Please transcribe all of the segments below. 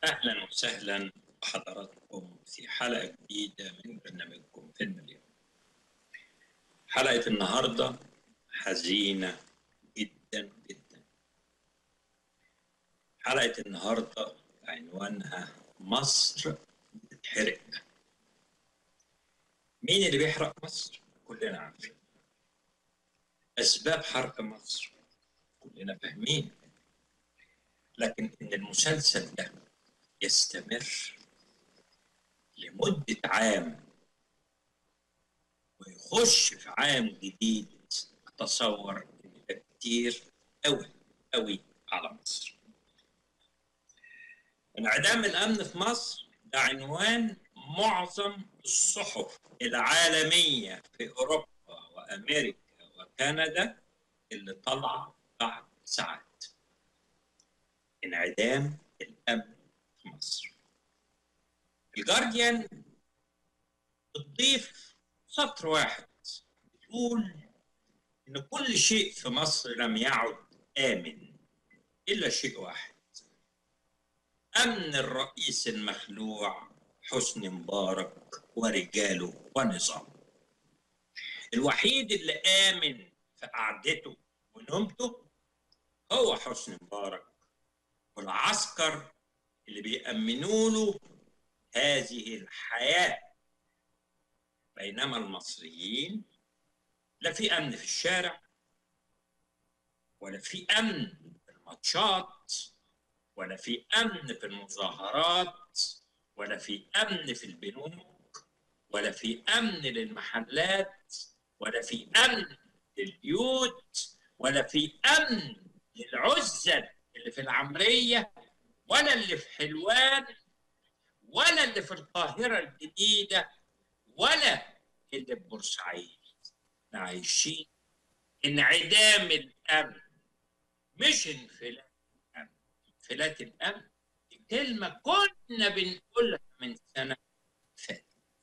أهلا وسهلا بحضراتكم في حلقة جديدة من برنامجكم فيلم اليوم. حلقة النهاردة حزينة جدا جدا. حلقة النهاردة عنوانها مصر بتتحرق. مين اللي بيحرق مصر؟ كلنا عارفين. أسباب حرق مصر كلنا فاهمين. لكن إن المسلسل ده يستمر لمدة عام ويخش في عام جديد، أتصور إن ده كتير أوي أوي على مصر. انعدام الأمن في مصر ده عنوان معظم الصحف العالمية في أوروبا وأمريكا وكندا اللي طلع بعد ساعات. انعدام الأمن في مصر. الجارديان بتضيف سطر واحد بتقول إن كل شيء في مصر لم يعد آمن إلا شيء واحد: أمن الرئيس المخلوع حسني مبارك ورجاله ونظامه. الوحيد اللي آمن في قعدته ونومته هو حسني مبارك والعسكر اللي بيأمنوا له هذه الحياة. بينما المصريين لا في أمن في الشارع، ولا في أمن في الماتشات، ولا في أمن في المظاهرات، ولا في أمن في البنوك، ولا في أمن للمحلات، ولا في أمن للبيوت، ولا في أمن للعزل اللي في العمرية، ولا اللي في حلوان، ولا اللي في القاهرة الجديدة، ولا اللي في بورسعيد. عايشين انعدام الأمن، مش انفلات الأمن. انفلات الأمن دي كلمة كنا بنقولها من سنة فاتت.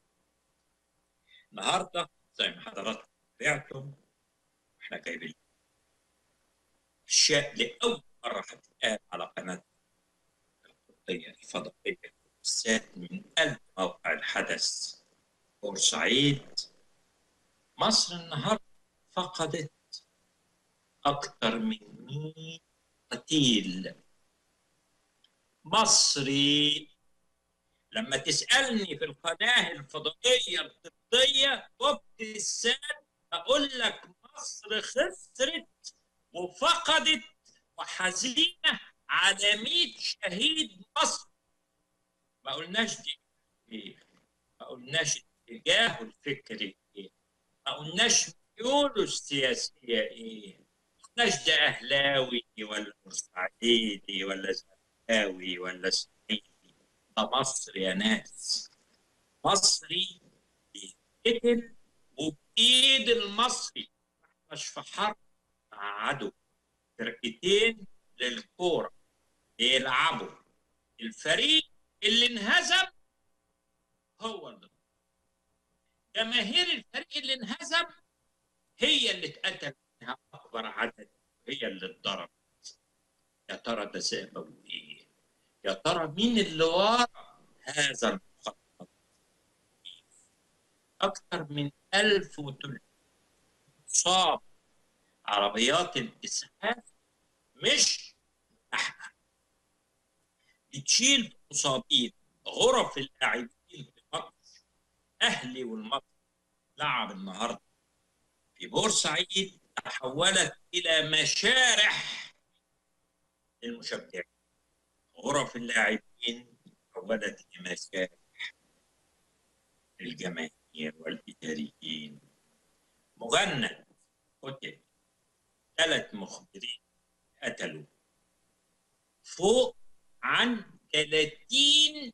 النهارده زي ما حضراتكم سمعتم احنا جايبين اشياء لاول مره هتتقال على قناه القبطيه الفضائيه بالذات من قلب موقع الحدث بورسعيد. مصر النهارده فقدت اكثر من 100 قتيل مصري. لما تسالني في القناه الفضائيه القبطيه وابتسام اقول لك مصر خسرت وفقدت وحزينه على 100 شهيد مصر. ما قلناش دي ايه، ما قلناش اتجاهه الفكري ايه، ما قلناش ميوله السياسيه ايه، ما قلناش ده اهلاوي ولا بورسعيدي ولا زملكاوي ولا اسماعيلي. ده مصر يا ناس، مصري بيتقتل وبايد المصري. مش في حرب مع عدو، فرقتين للكوره بيلعبوا، الفريق اللي انهزم هو اللي جماهير الفريق اللي انهزم هي اللي اتقتل منها اكبر عدد، هي اللي اتضرب. يا ترى ده سبب ايه؟ يا ترى مين اللي ورا هذا المخطط؟ اكثر من 1300 مصاب. عربيات الاسعاف مش احمر بتشيل مصابين. غرف اللاعبين في ماتش اهلي والمصري لعب النهارده في بورسعيد تحولت الى مشارح للمشجعين. غرف اللاعبين تحولت الى مشارح للجماهير والاداريين. مغنى قتل، 3 مخبرين قتلوا، فوق عن 30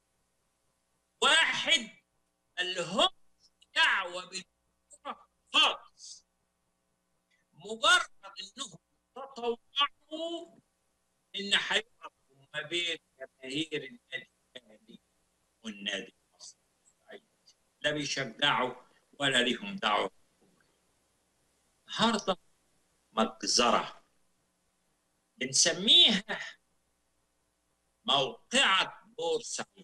واحد اللي هم دعوه بالكره خالص، مجرد انهم تطوعوا ان هيقفوا ما بين جماهير النادي الاهلي والنادي المصري. لا بيشجعوا ولا ليهم دعوه. النهارده مجزره بنسميها موقعة بورسعيد،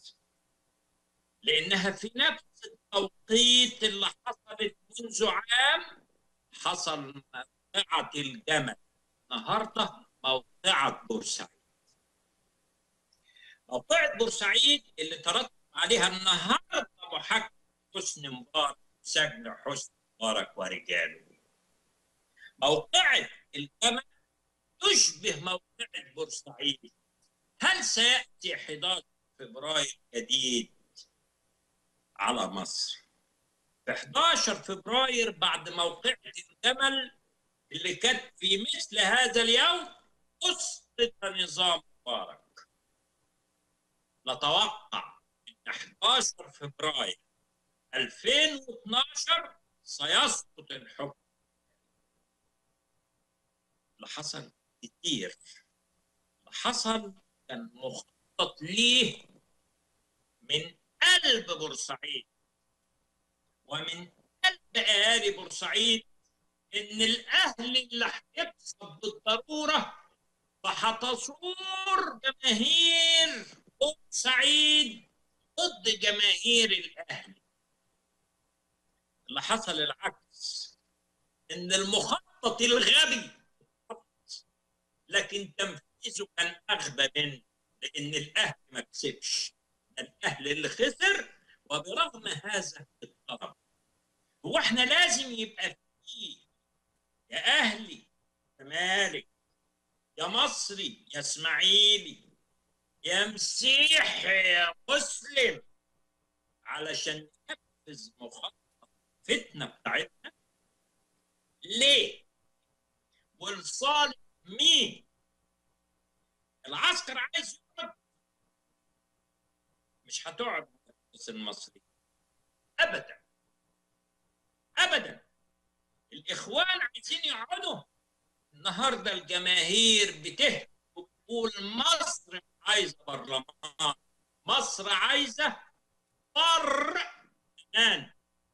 لأنها في نفس التوقيت اللي حصلت منذ عام حصل موقعة الجمل. النهارده موقعة بورسعيد. موقعة بورسعيد اللي ترتب عليها النهارده محاكمة حسني مبارك، سجن حسني مبارك ورجاله. موقعة الجمل تشبه موقعة بورسعيد. هل سيأتي 11 فبراير جديد على مصر؟ في 11 فبراير بعد موقعة الجمل اللي كانت في مثل هذا اليوم أسقط نظام مبارك. نتوقع أن 11 فبراير 2012 سيسقط الحكم. اللي حصل كتير، اللي حصل كان مخطط ليه من قلب بورسعيد ومن قلب أهالي بورسعيد، إن الأهل اللي هيكسب بالضرورة فهتصور جماهير بورسعيد ضد جماهير الأهلي. اللي حصل العكس، إن المخطط الغبي لكن تنفيذه كان أغبى منه، لأن الأهلي ما كسبش، الأهلي اللي خسر. وبرغم هذا الطلب، هو احنا لازم يبقى فيه يا أهلي يا مالك يا مصري يا إسماعيلي يا مسيحي يا مسلم علشان ننفذ مخطط فتنة بتاعتنا؟ ليه؟ والصالح مين؟ العسكر عايز يقعد، مش هتقعد الناس المصري ابدا ابدا. الاخوان عايزين يقعدوا. النهارده الجماهير بتهتف وتقول مصر عايزه برلمان، مصر عايزه برلمان.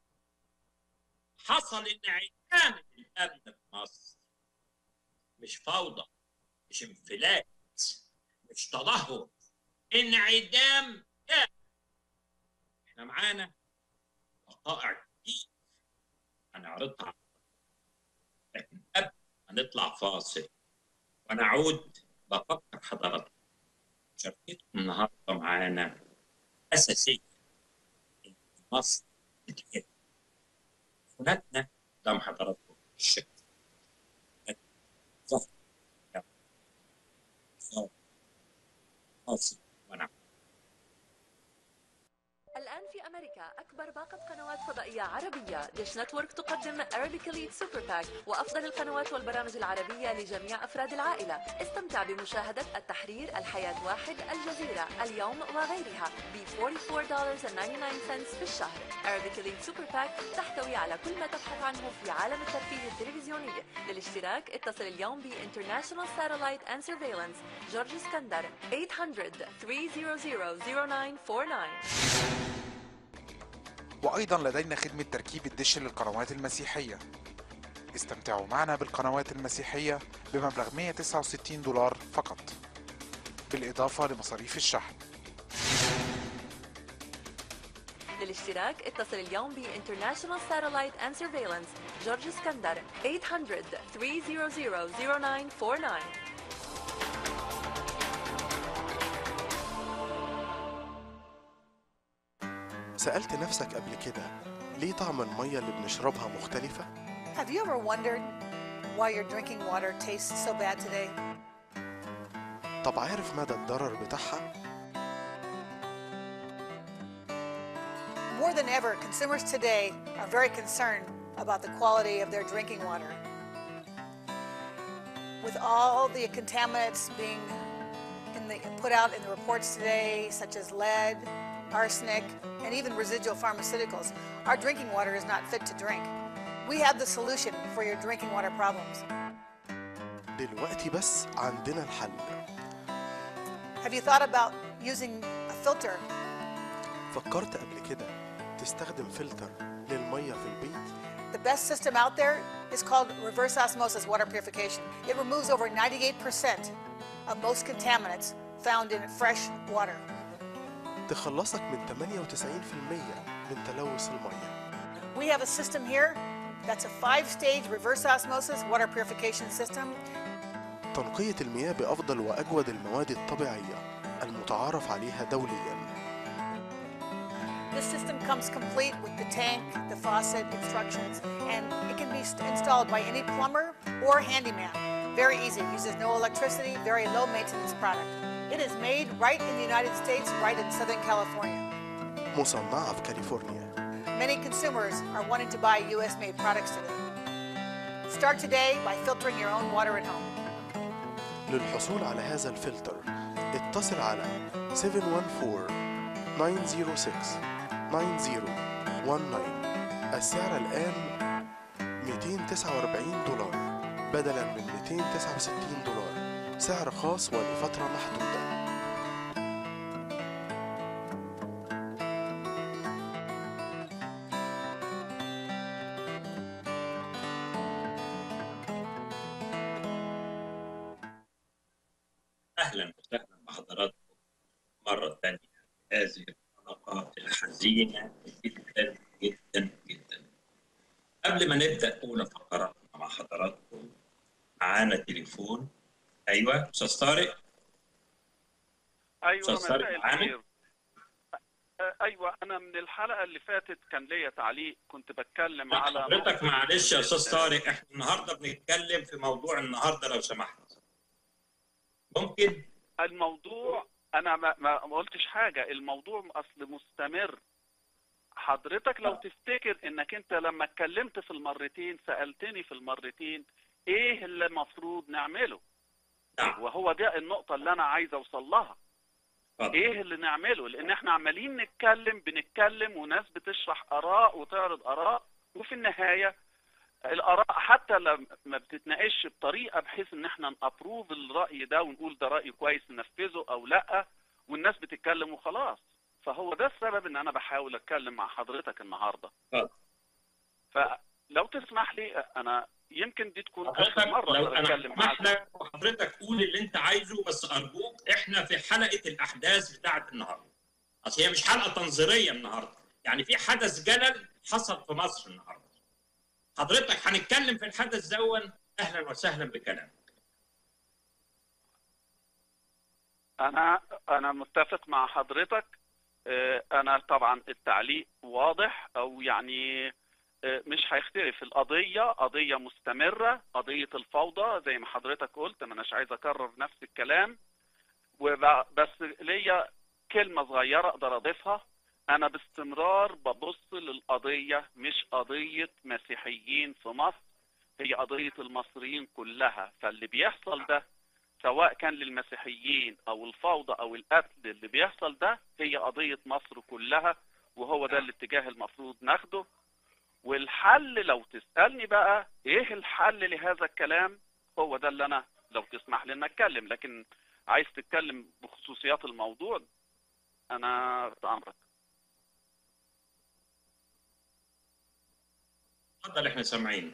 حصل انعدام الامن في مصر، مش فوضى، مش انفلات، مش تدهور، انعدام كامل. احنا معانا وقائع كتير هنعرضها، لكن قبل ما نطلع فاصل ونعود بفكر حضراتكم شركتكم النهارده معانا اساسيه ان مصر بتحب هناك قدام حضراتكم الشكل ظهر فاصل ونعود. الآن في أمريكا أكبر باقة قنوات فضائية عربية. ديش نتورك تقدم Arabic Elite Super Pack وأفضل القنوات والبرامج العربية لجميع أفراد العائلة. استمتع بمشاهدة التحرير، الحياة واحد، الجزيرة، اليوم وغيرها ب $44.99 في الشهر. Arabic Elite Super Pack تحتوي على كل ما تبحث عنه في عالم الترفيه التلفزيوني. للاشتراك اتصل اليوم ب International Satellite and Surveillance جورج اسكندر 800-300-0949. وأيضا لدينا خدمة تركيب الدش للقنوات المسيحية. استمتعوا معنا بالقنوات المسيحية بمبلغ $169 فقط، بالإضافة لمصاريف الشحن. للاشتراك اتصل اليوم ب International Satellite and Surveillance جورج اسكندر 800-300-0949. سألت نفسك قبل كده ليه طعم المية اللي بنشربها مختلفة؟ Have you ever wondered why your drinking water tastes so bad today? طب عارف مدى الضرر بتاعها؟ More than ever, consumers today are very concerned about the quality of their drinking water. With all the contaminants being put out in the reports today, such as lead, arsenic, and even residual pharmaceuticals, our drinking water is not fit to drink. We have the solution for your drinking water problems. دلوقتي بس عندنا الحل. Have you thought about using a filter? فكرت قبل كده تستخدم فلتر للمية في البيت؟ The best system out there is called reverse osmosis water purification. It removes over 98% of most contaminants found in fresh water. تخلصك من 98% من تلوث المية. We have a system here that's a 5-stage reverse osmosis water purification system. تنقية المياه بأفضل وأجود المواد الطبيعية المتعارف عليها دولياً. This system comes complete with the tank, the faucet, instructions, and it can be installed by any plumber or handyman. Very easy, uses no electricity, very low maintenance product. It is made right in the United States, right in Southern California. مصنعة في كاليفورنيا. Many consumers are wanting to buy US-made products today. Start today by filtering your own water at home. للحصول على هذا الفلتر اتصل على 714-906-9019. السعر الآن $249 بدلاً من $269. سعر خاص ولفترة محدودة. أهلا وسهلا بحضراتكم مرة ثانية في هذه الحلقة الحزينة جدا جدا جدا. قبل ما نبدأ أولى فقراتنا مع حضراتكم معانا تليفون. أيوة أستاذ طارق. ايوه أستاذ طارق مساء معانا؟ الخير. ايوه انا من الحلقه اللي فاتت كان ليا تعليق، كنت بتكلم على حضرتك معلش يا أستاذ طارق، إحنا النهاردة بنتكلم في موضوع النهاردة لو سمحت. ممكن؟ الموضوع انا ما قلتش حاجه، الموضوع اصل مستمر. حضرتك لو تفتكر انك انت لما اتكلمت في المرتين سالتني في المرتين ايه اللي المفروض نعمله. نعم. وهو ده النقطه اللي انا عايز اوصل لها. ايه اللي نعمله؟ لان احنا عمالين بنتكلم وناس بتشرح اراء وتعرض اراء، وفي النهايه الاراء حتى لما بتتناقش بطريقه بحيث ان احنا نابروف الراي ده ونقول ده راي كويس ننفذه او لا، والناس بتتكلم وخلاص. فهو ده السبب ان انا بحاول اتكلم مع حضرتك النهارده. فلو تسمح لي انا يمكن دي تكون اخر مره لو انا بتكلم معاك. معاك. وحضرتك قول اللي انت عايزه، بس ارجوك احنا في حلقه الاحداث بتاعه النهارده. اصل هي مش حلقه تنظيريه النهارده، يعني في حدث جلل حصل في مصر النهارده. حضرتك هنتكلم في الحدث دون. اهلا وسهلا بكلامك. انا متفق مع حضرتك. انا طبعا التعليق واضح، او يعني مش هيختلف. القضيه قضيه مستمره، قضيه الفوضى زي ما حضرتك قلت، ما اناش عايز اكرر نفس الكلام. بس ليا كلمه صغيره اقدر اضيفها. انا باستمرار ببص للقضيه مش قضيه مسيحيين في مصر، هي قضيه المصريين كلها. فاللي بيحصل ده سواء كان للمسيحيين او الفوضى او القتل اللي بيحصل ده هي قضيه مصر كلها، وهو ده الاتجاه المفروض ناخده. والحل لو تسالني بقى ايه الحل لهذا الكلام، هو ده اللي انا لو تسمح لي ان اتكلم. لكن عايز تتكلم بخصوصيات الموضوع انا في امرك. اتفضل احنا سامعين.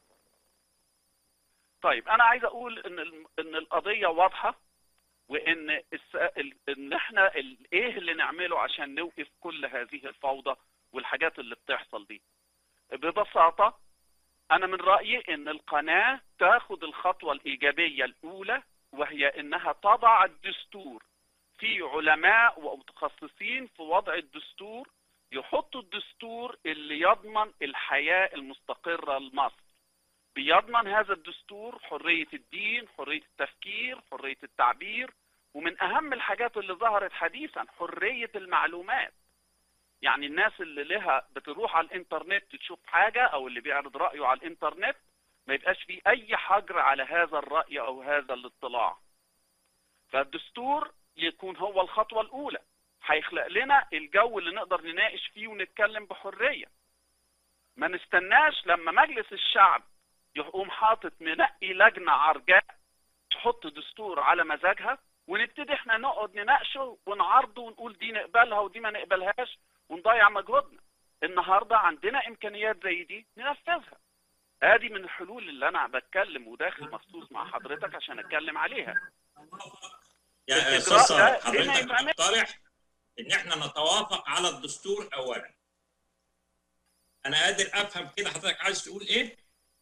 طيب انا عايز اقول ان القضيه واضحه، وان ان احنا ايه اللي نعمله عشان نوقف كل هذه الفوضى والحاجات اللي بتحصل دي. ببساطه انا من رايي ان القناه تاخد الخطوه الايجابيه الاولى، وهي انها تضع الدستور. في علماء ومتخصصين في وضع الدستور يحطوا الدستور اللي يضمن الحياه المستقره لمصر. بيضمن هذا الدستور حرية الدين، حرية التفكير، حرية التعبير، ومن أهم الحاجات اللي ظهرت حديثا حرية المعلومات. يعني الناس اللي لها بتروح على الإنترنت تشوف حاجة أو اللي بيعرض رأيه على الإنترنت ما يبقاش فيه أي حجر على هذا الرأي أو هذا الاطلاع. فالدستور يكون هو الخطوة الأولى، هيخلق لنا الجو اللي نقدر نناقش فيه ونتكلم بحرية. ما نستناش لما مجلس الشعب يقوم حاطط منقي لجنه عرجاء تحط دستور على مزاجها، ونبتدي احنا نقعد نناقشه ونعرضه ونقول دي نقبلها ودي ما نقبلهاش ونضيع مجهودنا. النهارده عندنا امكانيات زي دي ننفذها. ادي من الحلول اللي انا بتكلم وداخل مخصوص مع حضرتك عشان اتكلم عليها. يا استاذ حضرتك مقترح ان احنا نتوافق على الدستور اولا. انا قادر افهم كده حضرتك عايز تقول ايه؟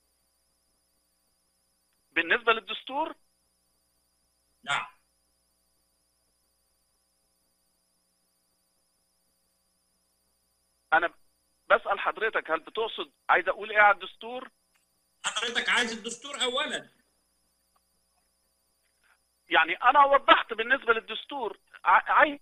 بالنسبه للدستور نعم. انا بسال حضرتك هل بتقصد عايز اقول ايه على الدستور؟ حضرتك عايز الدستور اولا. يعني انا وضحت بالنسبه للدستور عايز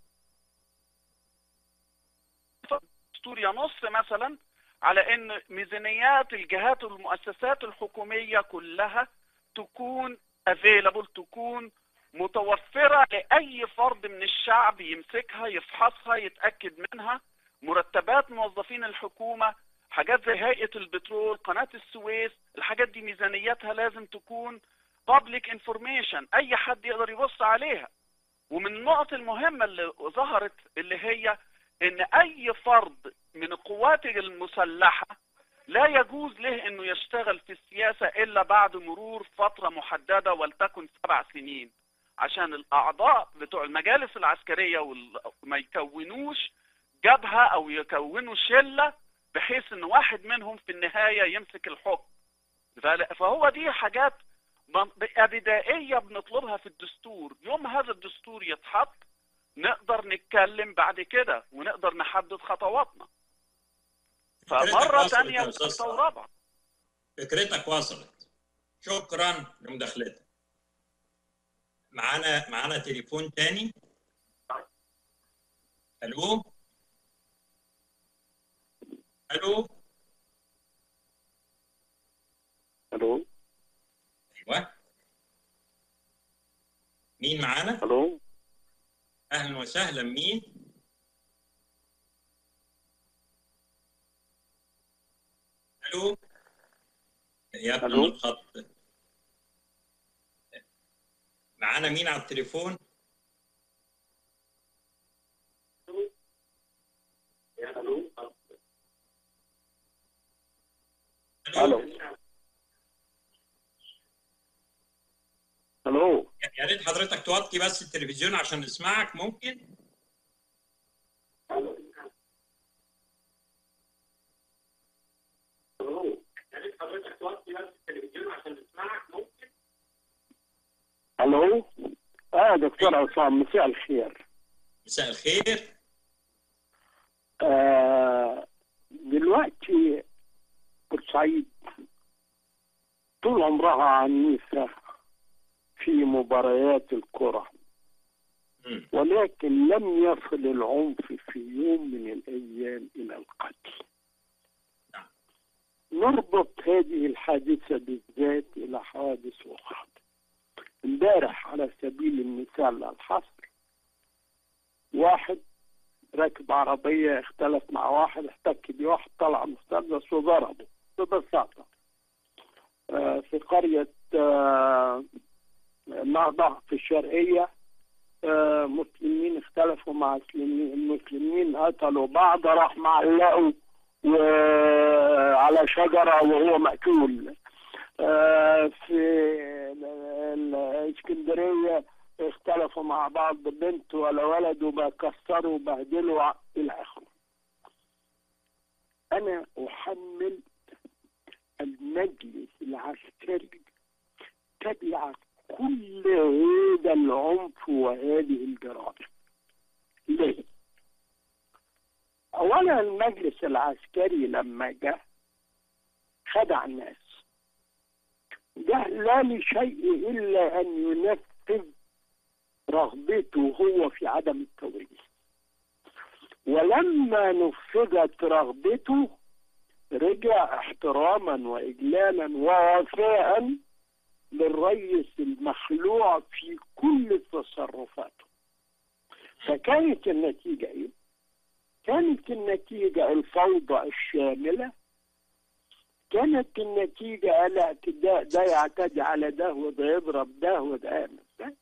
الدستور ينص مثلا على ان ميزانيات الجهات والمؤسسات الحكوميه كلها تكون افيلابل، تكون متوفره لاي فرد من الشعب يمسكها يفحصها يتاكد منها. مرتبات موظفين الحكومه، حاجات زي هيئه البترول، قناه السويس، الحاجات دي ميزانياتها لازم تكون public information، اي حد يقدر يبص عليها. ومن النقط المهمه اللي ظهرت اللي هي ان اي فرد من القوات المسلحه لا يجوز له انه يشتغل في السياسه الا بعد مرور فتره محدده ولتكن 7 سنين، عشان الاعضاء بتوع المجالس العسكريه ما يكونوش جبهه او يكونوا شله بحيث ان واحد منهم في النهايه يمسك الحكم. فهو دي حاجات بدائيه بنطلبها في الدستور. يوم هذا الدستور يتحط نقدر نتكلم بعد كده ونقدر نحدد خطواتنا. فمره ثانيه وثالثه ورابعه. فكرتك وصلت. شكرا لمداخلتك. معانا تليفون تاني. الو الو الو. ايوه، مين معانا؟ الو. اهلا وسهلا، مين؟ الو. يا الو. الخط. معانا مين على التليفون؟ الو. الو. يا ريت حضرتك توطي بس التلفزيون عشان نسمعك، ممكن؟ الو. دكتور عصام، مساء الخير. مساء الخير. دلوقتي بورسعيد طول عمرها عنيفة في مباريات الكرة، ولكن لم يصل العنف في يوم من الأيام إلى القتل. نربط هذه الحادثة بالذات إلى حوادث أخرى. امبارح على سبيل المثال للحصر، واحد راكب عربية اختلف مع واحد، احتك بواحد، طلع مسدس وضربه ببساطة. في قرية النهضة في الشرقية، مسلمين اختلفوا مع المسلمين قتلوا بعض، راح معلقوا على شجرة وهو مقتول. في الاسكندرية اختلفوا مع بعض، بنت ولا ولد، وبكسروا وبهدلوا إلى آخره. أنا أحمل المجلس العسكري تبع كل هذا العنف وهذه الجرائم. ليه؟ أولا المجلس العسكري لما جه خدع الناس، جه لا لشيء إلا أن ينفذ رغبته هو في عدم التوريث. ولما نفذت رغبته رجع احتراما وإجلالا ووفاء للرئيس المخلوع في كل تصرفاته. فكانت النتيجة ايه؟ كانت النتيجة الفوضى الشاملة، كانت النتيجة الاعتداء، ده يعتدي على ده وده يضرب ده وده يعمل ده.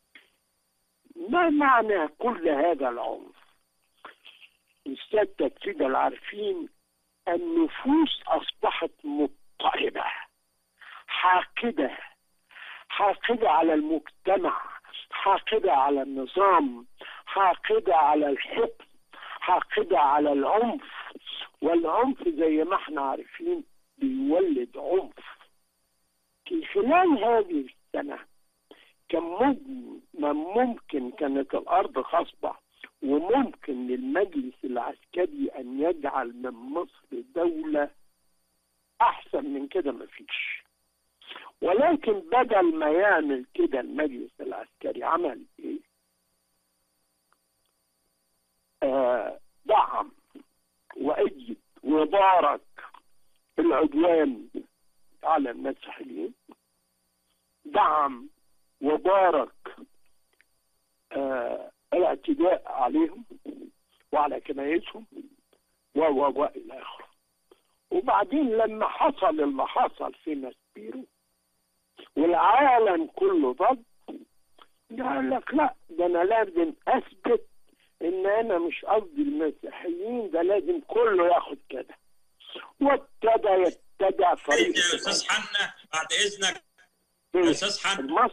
ما معنى كل هذا العنف؟ السادة كده العارفين النفوس أصبحت مضطربة، حاقدة، حاقدة على المجتمع، حاقدة على النظام، حاقدة على الحقد، حاقدة على العنف، والعنف زي ما احنا عارفين بيولد عنف. في خلال هذه السنة كان ممكن كانت الأرض خصبة، وممكن للمجلس العسكري أن يجعل من مصر دولة أحسن من كده مفيش. ولكن بدل ما يعمل كده المجلس العسكري عمل إيه؟ دعم وأيد وبارك العدوان على المسيحيين، دعم وبارك الاعتداء عليهم وعلى كنايسهم والى اخره. وبعدين لما حصل اللي حصل في ماسبيرو والعالم كله ضد، قال لك لا، ده انا لازم اثبت ان انا مش قصدي المسيحيين، ده لازم كله ياخد كده. وابتدى يتبع فريق. يا استاذ حنا بعد اذنك يا استاذ حنا،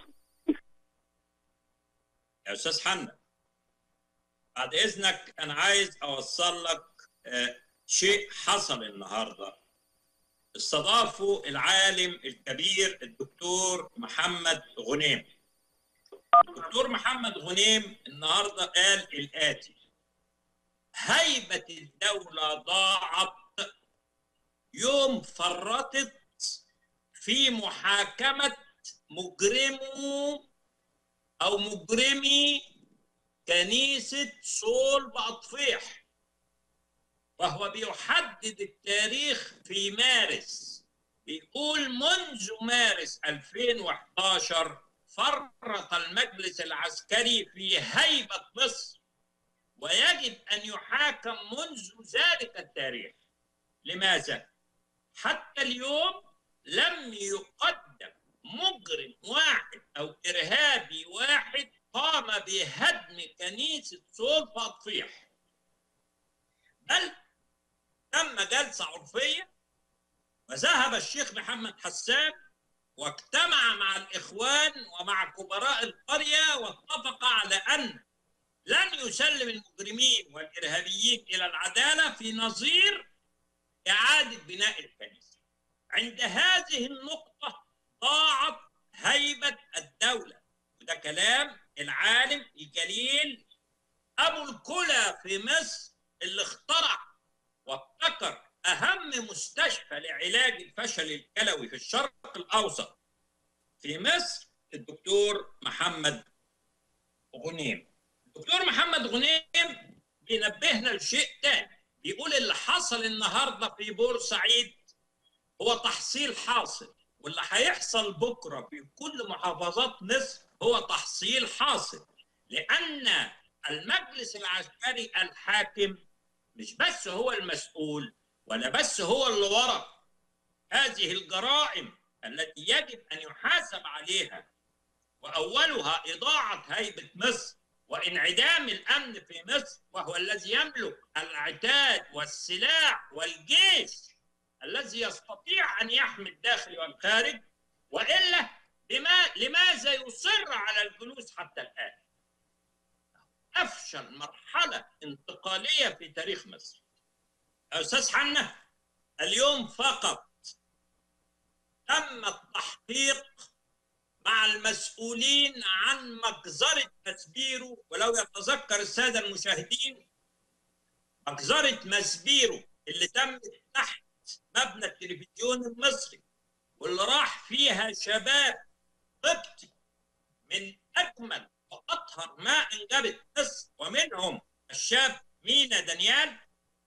يا استاذ حنا بعد اذنك انا عايز اوصل لك شيء حصل النهارده. استضافوا العالم الكبير الدكتور محمد غنيم. الدكتور محمد غنيم النهارده قال الآتي: هيبة الدولة ضاعت يوم فرطت في محاكمة مجرمي كنيسة صول بأطفيح، وهو بيحدد التاريخ في مارس. بيقول منذ مارس 2011 فرط المجلس العسكري في هيبة مصر، ويجب أن يحاكم منذ ذلك التاريخ. لماذا؟ حتى اليوم لم يقدم مجرم واحد أو إرهابي واحد قام بهدم كنيسة صول بأطفيح، بل تم جلسة عرفية وذهب الشيخ محمد حسان واجتمع مع الإخوان ومع كبراء القرية واتفق على أن لن يسلم المجرمين والإرهابيين إلى العدالة في نظير إعادة بناء الكنيسة. عند هذه النقطة ضاعت هيبة الدولة، وده كلام العالم الجليل أبو الكلى في مصر اللي اخترع وابتكر أهم مستشفى لعلاج الفشل الكلوي في الشرق الأوسط في مصر، الدكتور محمد غنيم. الدكتور محمد غنيم بينبهنا لشيء تاني، بيقول اللي حصل النهارده في بورسعيد هو تحصيل حاصل، واللي هيحصل بكره في كل محافظات مصر هو تحصيل حاصل، لأن المجلس العسكري الحاكم مش بس هو المسؤول ولا بس هو اللي وراء هذه الجرائم التي يجب أن يحاسب عليها، وأولها إضاعة هيبة مصر وانعدام الأمن في مصر، وهو الذي يملك العتاد والسلاح والجيش الذي يستطيع أن يحمي الداخل والخارج. وإلا لماذا يصر على الجلوس حتى الآن؟ أفشل مرحلة انتقالية في تاريخ مصر. أستاذ حنا، اليوم فقط تم التحقيق مع المسؤولين عن مجزرة ماسبيرو، ولو يتذكر السادة المشاهدين مجزرة ماسبيرو اللي تمت تحت مبنى التلفزيون المصري، واللي راح فيها شباب قبطي من أجمل وأطهر ما أنجبت مصر، ومنهم الشاب مينا دانيال،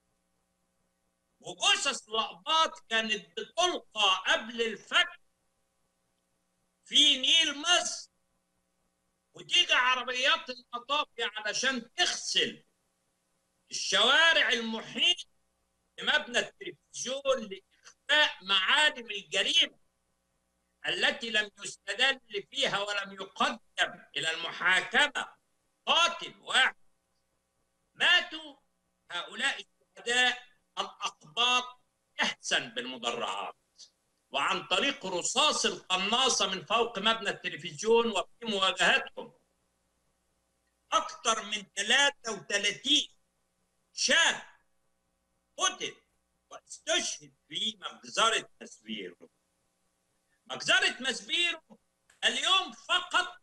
وجثث الأقباط كانت بتلقى قبل الفجر في نيل مصر، وتيجي عربيات المطافي علشان تغسل الشوارع المحيط بمبنى التلفزيون لإخفاء معالم الجريمة التي لم يستدل فيها ولم يقدم إلى المحاكمة قاتل واحد. ماتوا هؤلاء الشهداء الأقباط يحسن بالمدرعات وعن طريق رصاص القناصة من فوق مبنى التلفزيون وفي مواجهتهم. أكثر من 33 شاب قتل واستشهد في مجزرة ماسبيرو. مجزرة ماسبيرو اليوم فقط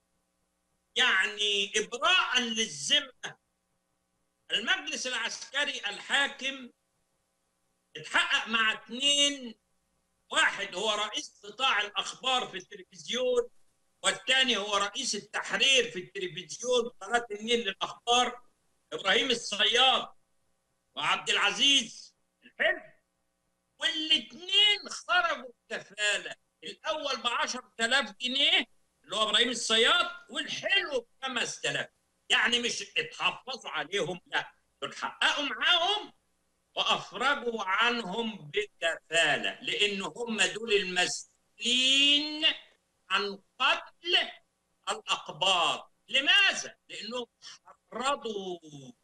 يعني إبراء للذمة المجلس العسكري الحاكم اتحقق مع 2، واحد هو رئيس قطاع الأخبار في التلفزيون، والثاني هو رئيس التحرير في التلفزيون قناة النيل للأخبار، إبراهيم الصياد وعبد العزيز الحلو. والاثنين خرجوا بكفالة، الأول ب10,000 جنيه اللي هو إبراهيم الصياد، والحلو ب5,000. يعني مش اتحفظوا عليهم، لا، دول حققوا معاهم وأفرجوا عنهم بكفالة، لأن هم دول المسؤولين عن قتل الأقباط. لماذا؟ لأنهم حرضوا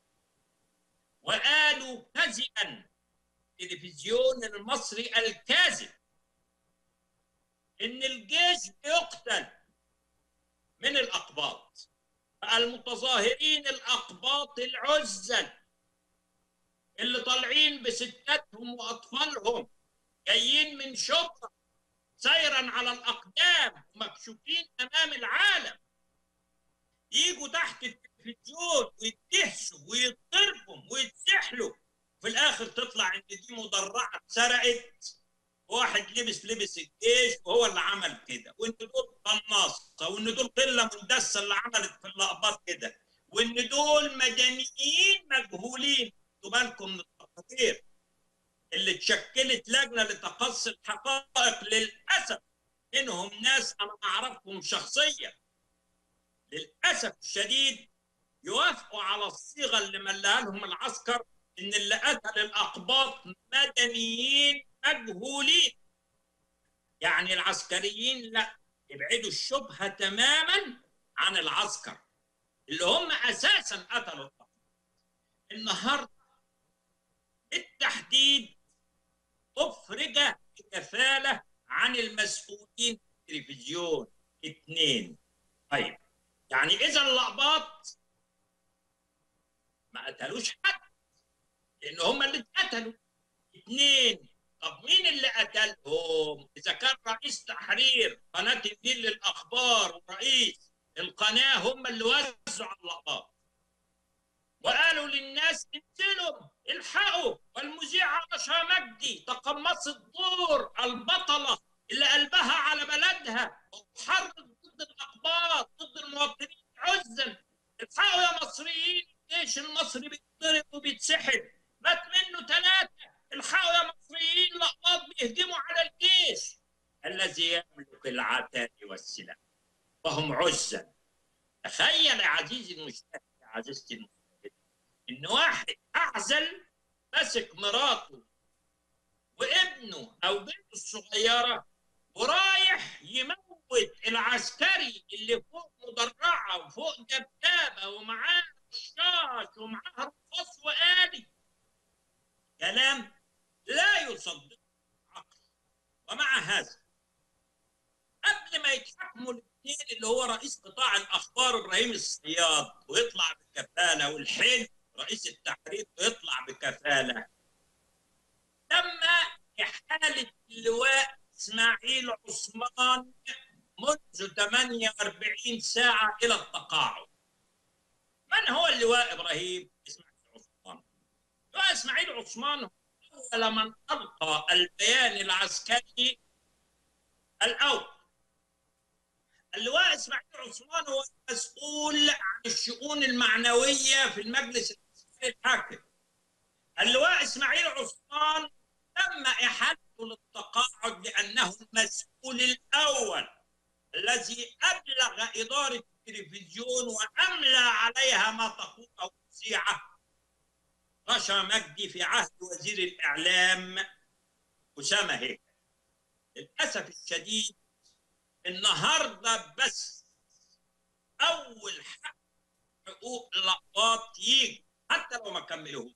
وقالوا كذبا التلفزيون المصري الكاذب إن الجيش بيقتل من الأقباط. المتظاهرين الأقباط العزل اللي طالعين بستاتهم وأطفالهم جايين من شبرا سيرا على الأقدام ومكشوفين أمام العالم، يجوا تحت التلفزيون ويتهسوا ويضربوا ويتسحلوا، في الآخر تطلع إن دي مدرعة اتسرقت، واحد لبس الجيش وهو اللي عمل كده، وإن دول قناصة، وإن دول قلة مندسة اللي عملت في اللقبات كده، وإن دول مدنيين مجهولين. خدوا بالكم من التقارير اللي اتشكلت لجنة لتقصي الحقائق، للأسف منهم ناس أنا أعرفهم شخصيا للأسف الشديد يوافقوا على الصيغة اللي ملاها لهم العسكر إن اللي قتل الأقباط مدنيين مجهولين. يعني العسكريين لا، يبعدوا الشبهة تماما عن العسكر اللي هم أساسا قتلوا الأقباط. النهارده بالتحديد أفرج بكفالة عن المسؤولين في التلفزيون 2. طيب يعني إذا الأقباط ما قتلوش حد لأن هم اللي اتقتلوا. 2، طب مين اللي قتلهم؟ إذا كان رئيس تحرير قناة النيل للأخبار ورئيس القناة هم اللي وزعوا على الأقباط وقالوا للناس انزلوا الحقوا، والمذيعة رشا مجدي تقمصت دور البطلة اللي قلبها على بلدها وتحرض ضد الأقباط ضد المواطنين عزل. الحقوا يا مصريين، الجيش المصري بيتضرب وبيتسحب، مات منه 3. الحقوا يا مصريين، الأقباط بيهجموا على الجيش الذي يملك العتاد والسلاح وهم عزل. تخيل يا عزيزي المشاهد، يا عزيزتي المشاهد، إن واحد أعزل ماسك مراته وابنه أو بنته الصغيرة ورايح يموت العسكري اللي فوق مدرعة وفوق دبابة ومعاه رشاش ومعاه رصاص وآلي. كلام لا يصدق العقل. ومع هذا قبل ما يتحكموا الاثنين اللي هو رئيس قطاع الأخبار إبراهيم الصياد ويطلع بكفالة، والحلم رئيس التحرير ويطلع بكفالة، تم إحالة اللواء إسماعيل عثمان منذ 48 ساعة إلى التقاعد. من هو اللواء إبراهيم إسماعيل عثمان؟ اللواء إسماعيل عثمان هو أول من ألقى البيان العسكري الأول. اللواء إسماعيل عثمان هو المسؤول عن الشؤون المعنوية في المجلس العسكري الحاكم. اللواء إسماعيل عثمان تم إحالته للتقاعد لأنه المسؤول الأول الذي أبلغ إدارة التلفزيون وأملى عليها ما تقوله المذيعة رشا مجدي في عهد وزير الإعلام أسامة هيكل. للأسف الشديد النهارده بس أول حق حقوق الأقباط يجي حتى لو ما كملوهوش،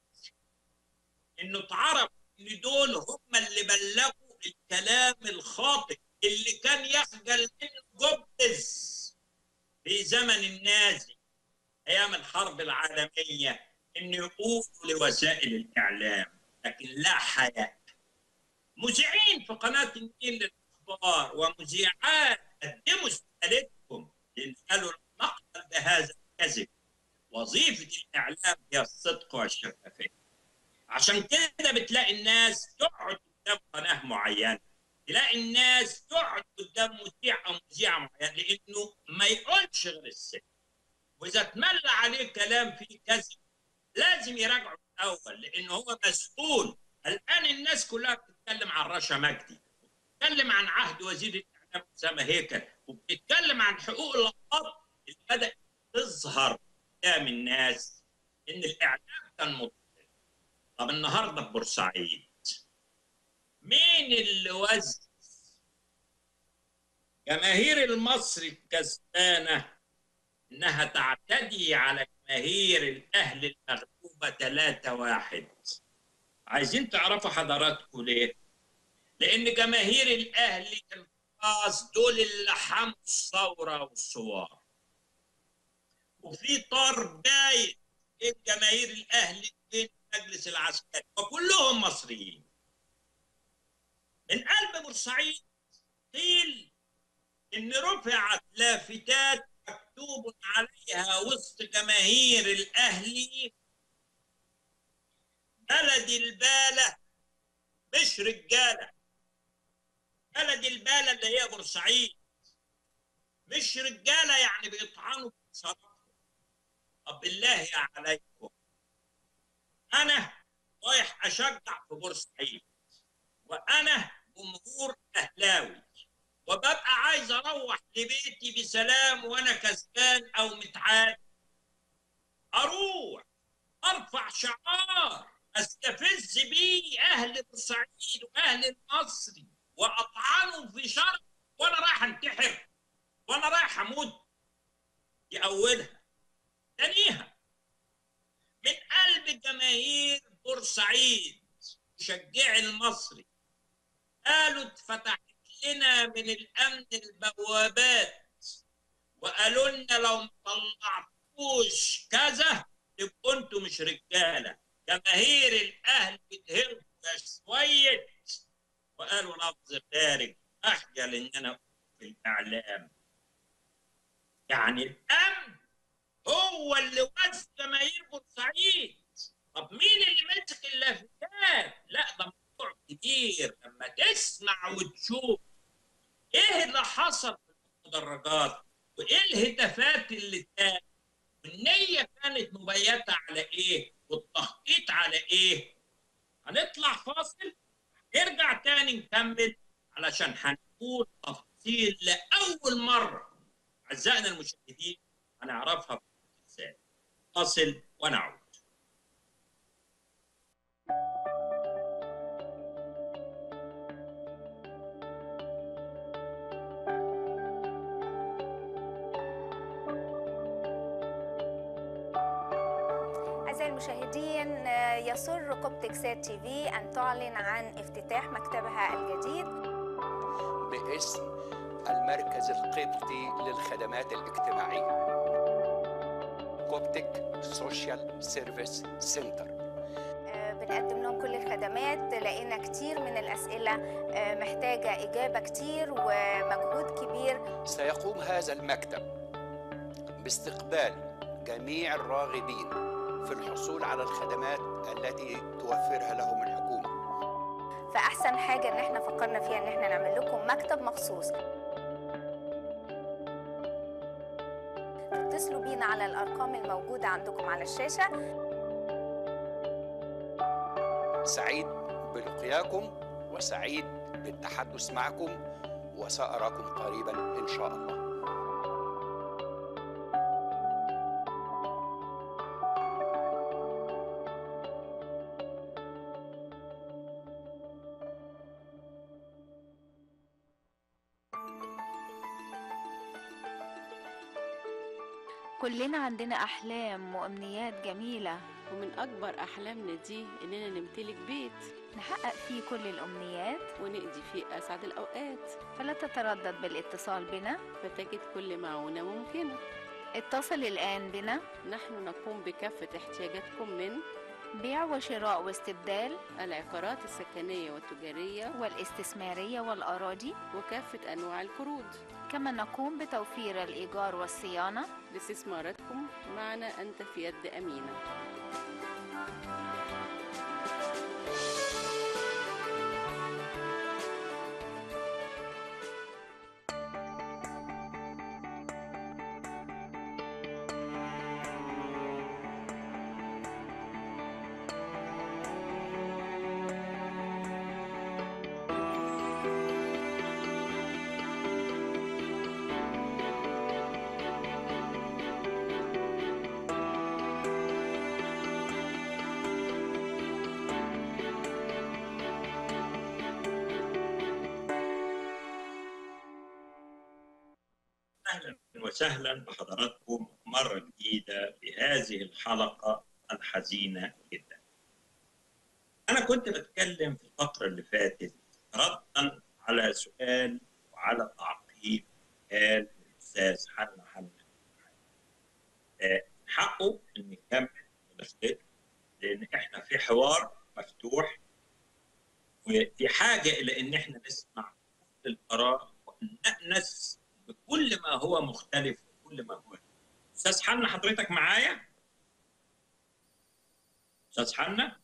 إنه اتعرف إن دول هم اللي بلغوا الكلام الخاطئ اللي كان يخجل منه جوبز في زمن النازي، أيام الحرب العالمية إن يقولوا لوسائل الإعلام، لكن لا حياء. مذيعين في قناة النيل للأخبار ومذيعات قدموا استقالتهم لأن قالوا نقبل بهذا الكذب. وظيفة الإعلام هي الصدق والشفافية. عشان كده بتلاقي الناس تقعد قدام قناة معينة، تلاقي الناس تقعد قدام مذيع أو مذيعة معينة، لأنه ما يقولش غير الصدق. وإذا اتملى عليه كلام فيه كذب لازم يراجعه الأول، لأنه هو مسؤول. الآن الناس كلها بتتكلم عن رشا مجدي، بتتكلم عن عهد وزير الإعلام أسامة هيكل، وبتتكلم عن حقوق الأطفال اللي بدأت تظهر قدام الناس إن الإعلام كان مضطر. طب النهارده في بورسعيد مين اللي وزع؟ جماهير المصري الكسبانة إنها تعتدي على جماهير الأهلي المغلوبة 3-1. عايزين تعرفوا حضراتكم ليه؟ لأن جماهير الأهلي الخاص دول اللي حموا الثورة والثوار. وفي طار باين بين جماهير الأهلي وبين المجلس العسكري، وكلهم مصريين. من قلب بورسعيد قيل إن رفعت لافتات مكتوب عليها وسط جماهير الأهلي: بلد البالة مش رجالة. بلد البالة اللي هي بورسعيد مش رجالة، يعني بيطعنوا بصراحة. طب بالله عليكم، أنا رايح أشجع في بورسعيد وأنا جمهور أهلاوي، وببقى عايز أروح لبيتي بسلام وأنا كسبان أو متعادل، أروح أرفع شعار أستفز بيه أهل بورسعيد وأهل المصري وأطعنهم في شرف وأنا رايح أنتحر وأنا رايح أموت. دي أولها. ثانيها، من قلب جماهير بورسعيد مشجعي المصري قالوا اتفتحت لنا من الأمن البوابات، وقالوا لنا لو ما طلعتوش كذا تبقوا انتوا مش رجاله. جماهير الاهلي بتهرب شويه وقالوا لفظ خارج اخجل ان انا اقول في الاعلام. يعني الامن هو اللي وزع جماهير بورسعيد. طب مين اللي مسك اللافتات؟ لا ده موضوع كبير. لما تسمع وتشوف ايه اللي حصل في المدرجات وايه الهتافات اللي كانت والنية كانت مبيتة على ايه والتخطيط على ايه. هنطلع فاصل نرجع تاني نكمل علشان هنقول تفاصيل لأول مرة أعزائنا المشاهدين هنعرفها في الإنسان. فاصل ونعود. أعزائي المشاهدين، يسر كوبتك سات تي في أن تعلن عن افتتاح مكتبها الجديد باسم المركز القبطي للخدمات الاجتماعية، كوبتك سوشيال سيرفيس سنتر. بنقدم لهم كل الخدمات، لقينا كتير من الأسئلة محتاجة إجابة كتير ومجهود كبير. سيقوم هذا المكتب باستقبال جميع الراغبين في الحصول على الخدمات التي توفرها لهم الحكومة. فأحسن حاجة إن احنا فكرنا فيها إن احنا نعمل لكم مكتب مخصوص. اتصلوا بينا على الأرقام الموجودة عندكم على الشاشة. سعيد بلقياكم وسعيد بالتحدث معكم، وسأراكم قريبا إن شاء الله. كلنا عندنا أحلام وأمنيات جميلة، ومن أكبر أحلامنا دي إننا نمتلك بيت نحقق فيه كل الأمنيات ونقضي فيه أسعد الأوقات. فلا تتردد بالاتصال بنا فتجد كل معونة ممكنة. اتصل الآن بنا. نحن نقوم بكافة احتياجاتكم من بيع وشراء واستبدال العقارات السكنية والتجارية والاستثمارية والأراضي وكافة أنواع القروض. كما نقوم بتوفير الإيجار والصيانة. لاستثماراتكم معنا أنت في يد أمينة. أهلا وسهلا بحضراتكم مرة جديدة في هذه الحلقة الحزينة جدا. أنا كنت بتكلم في الفقرة اللي فاتت ردا على سؤال وعلى تعقيب قال الأستاذ حنا حقه إن نكمل ونختلف، لأن إحنا في حوار مفتوح وفي حاجة إلى إن إحنا نسمع كل الآراء ونأنس بكل ما هو مختلف وكل ما هو. أستاذ حنا حضرتك معايا؟ أستاذ حنا؟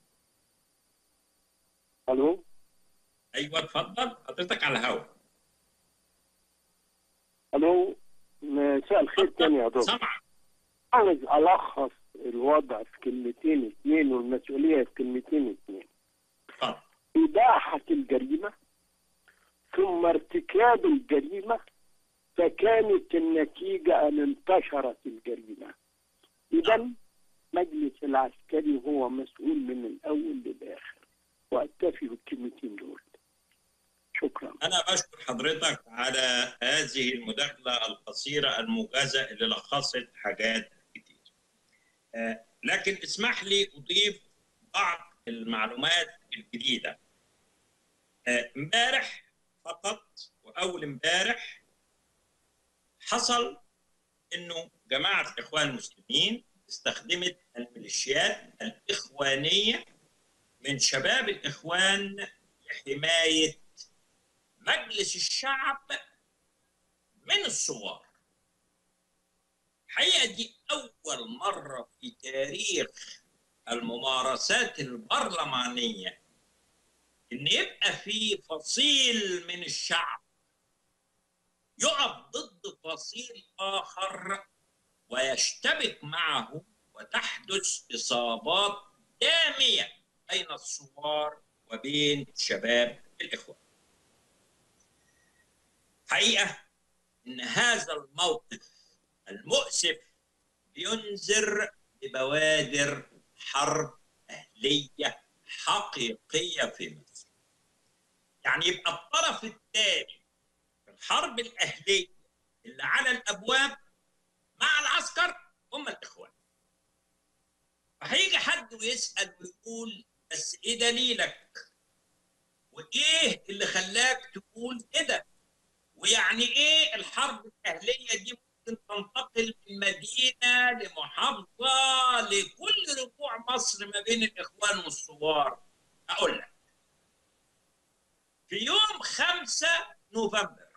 الو. أيوه اتفضل حضرتك على الهوا. الو، مساء الخير تاني يا دكتور. سامعك. عاوز ألخص الوضع في كلمتين اتنين والمسؤولية في كلمتين اتنين. اتفضل. إباحة الجريمة ثم ارتكاب الجريمة، فكانت النتيجة أن انتشرت الجريمة. إذا مجلس العسكري هو مسؤول من الأول للآخر، وأكتفي بالكلمتين دول. شكرا. أنا بشكر حضرتك على هذه المداخلة القصيرة الموجزة اللي لخصت حاجات كتير. لكن اسمح لي أضيف بعض المعلومات الجديدة. امبارح فقط وأول امبارح حصل إنه جماعة الإخوان المسلمين استخدمت الميليشيات الإخوانية من شباب الإخوان لحماية مجلس الشعب من الثوار. الحقيقة دي أول مرة في تاريخ الممارسات البرلمانية إن يبقى في فصيل من الشعب يقف ضد فصيل آخر ويشتبك معه وتحدث إصابات دامية بين الثوار وبين شباب الإخوان. حقيقة إن هذا الموقف المؤسف ينذر ببوادر حرب أهلية حقيقية في مصر. يعني يبقى الطرف الثاني في الحرب الأهلية اللي على الأبواب مع العسكر هم الإخوان. فهيجي حد ويسأل ويقول بس إيه دليلك؟ وإيه اللي خلاك تقول كده؟ ويعني ايه الحرب الاهليه دي ممكن تنتقل من مدينه لمحافظه لكل رجوع مصر ما بين الاخوان والثوار؟ اقول لك. في يوم 5 نوفمبر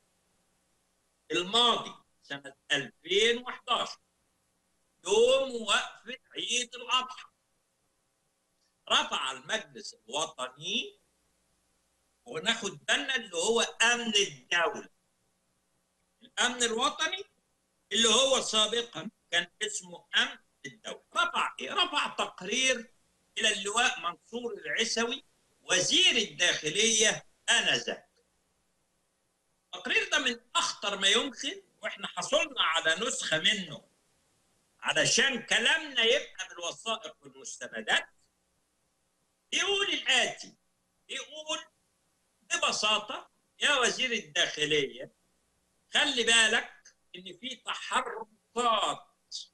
الماضي سنه 2011 يوم وقفه عيد الاضحى، رفع المجلس الوطني، وناخد بالنا اللي هو امن الدوله، الامن الوطني اللي هو سابقا كان اسمه امن الدوله، رفع ايه؟ رفع تقرير الى اللواء منصور العسوي وزير الداخليه انذاك. التقرير ده من اخطر ما يمكن، واحنا حصلنا على نسخه منه علشان كلامنا يبقى بالوثائق والمستندات. يقول الاتي، يقول ببساطة يا وزير الداخلية خلي بالك إن في تحركات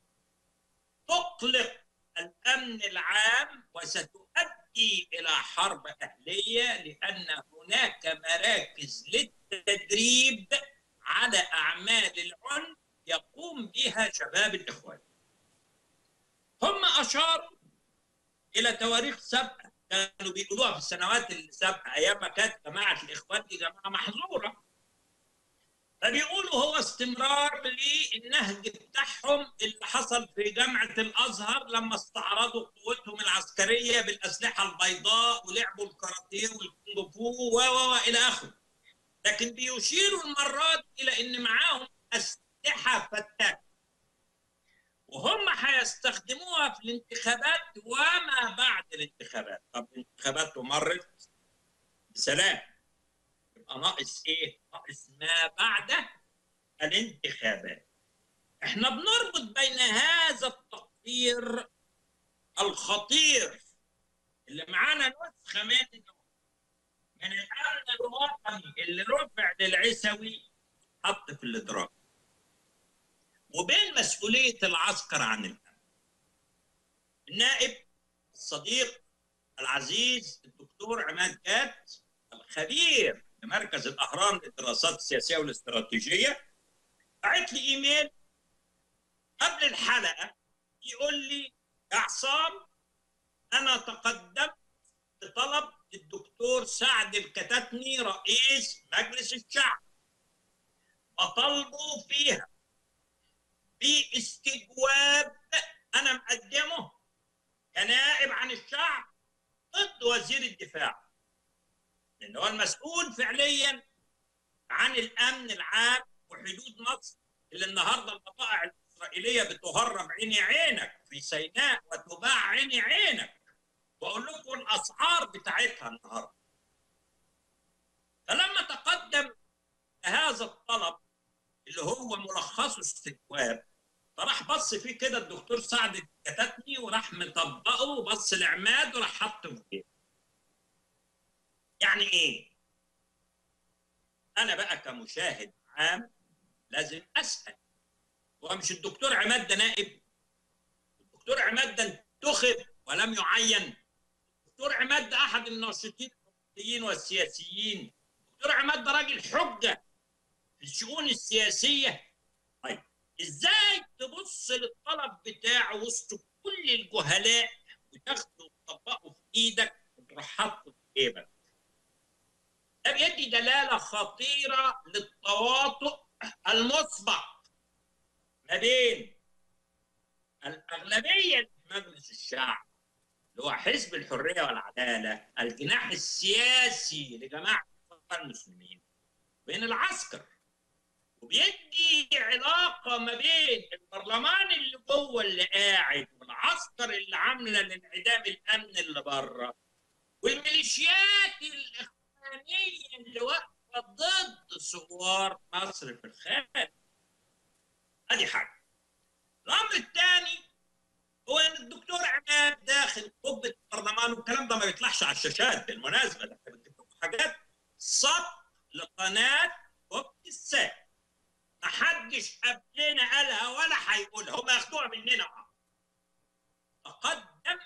تقلق الأمن العام وستؤدي إلى حرب أهلية، لأن هناك مراكز للتدريب على أعمال العنف يقوم بها شباب الإخوان. هم أشاروا إلى تواريخ سابقة كانوا بيقولوها في السنوات السابقة أيام ما كانت جماعة الإخوان دي جماعة محظورة. فبيقولوا هو استمرار للنهج بتاعهم اللي حصل في جامعة الأزهر لما استعرضوا قوتهم العسكرية بالأسلحة البيضاء ولعبوا الكاراتيه والكونغ فو وإلى آخره. لكن بيشيروا المرات إلى إن معاهم أسلحة فتاكة وهم هيستخدموها في الانتخابات وما بعد الانتخابات. طب الانتخابات مرت بسلام، يبقى ناقص ايه؟ ناقص ما بعد الانتخابات. احنا بنربط بين هذا التقرير الخطير اللي معانا نسخه منه من الامن الوطني اللي رفع للعيسوي حط في الادراك، وبين مسؤوليه العسكر عن الامن. النائب الصديق العزيز الدكتور عماد جاد الخبير في مركز الاهرام للدراسات السياسيه والاستراتيجيه بعت لي ايميل قبل الحلقه يقول لي يا عصام انا تقدمت بطلب الدكتور سعد الكتاتني رئيس مجلس الشعب بطلبه فيها باستجواب انا مقدمه كنائب عن الشعب ضد وزير الدفاع، لأن هو المسؤول فعليا عن الأمن العام وحدود مصر اللي النهارده البضائع الإسرائيلية بتهرب عيني عينك في سيناء وتباع عيني عينك، وأقول لكم الأسعار بتاعتها النهارده. فلما تقدم هذا الطلب اللي هو ملخصه استجواب، فراح بص فيه كده الدكتور سعد الكتاتني وراح مطبقه وبص لعماد وراح حطه في جيبه. يعني ايه؟ انا بقى كمشاهد عام لازم اسال، هو مش الدكتور عماد ده نائب؟ الدكتور عماد ده انتخب ولم يعين؟ الدكتور عماد ده احد الناشطين الحقوقيين والسياسيين؟ الدكتور عماد ده راجل حجه في الشؤون السياسيه؟ طيب ازاي تبص للطلب بتاعه وسط كل الجهلاء وتاخده وتطبقه في ايدك وتروح حاطه في جيبك؟ ده بيدي دلاله خطيره للتواطؤ المسبق ما بين الاغلبيه في مجلس الشعب اللي هو حزب الحريه والعداله الجناح السياسي لجماعه المسلمين بين العسكر، وبيدي علاقه ما بين البرلمان اللي جوه اللي قاعد والعسكر اللي عامله لانعدام الامن اللي بره والميليشيات الاخوانيه اللي واقفه ضد ثوار مصر في الخارج. ادي حاجه. الامر الثاني هو ان الدكتور عماد داخل قبه البرلمان، والكلام ده ما بيطلعش على الشاشات بالمناسبه، ده احنا بنجيب لكم حاجات سبق لقناه قبه الساعه ما حدش قبلنا قالها ولا هيقولها، هم ياخدوها مننا. تقدم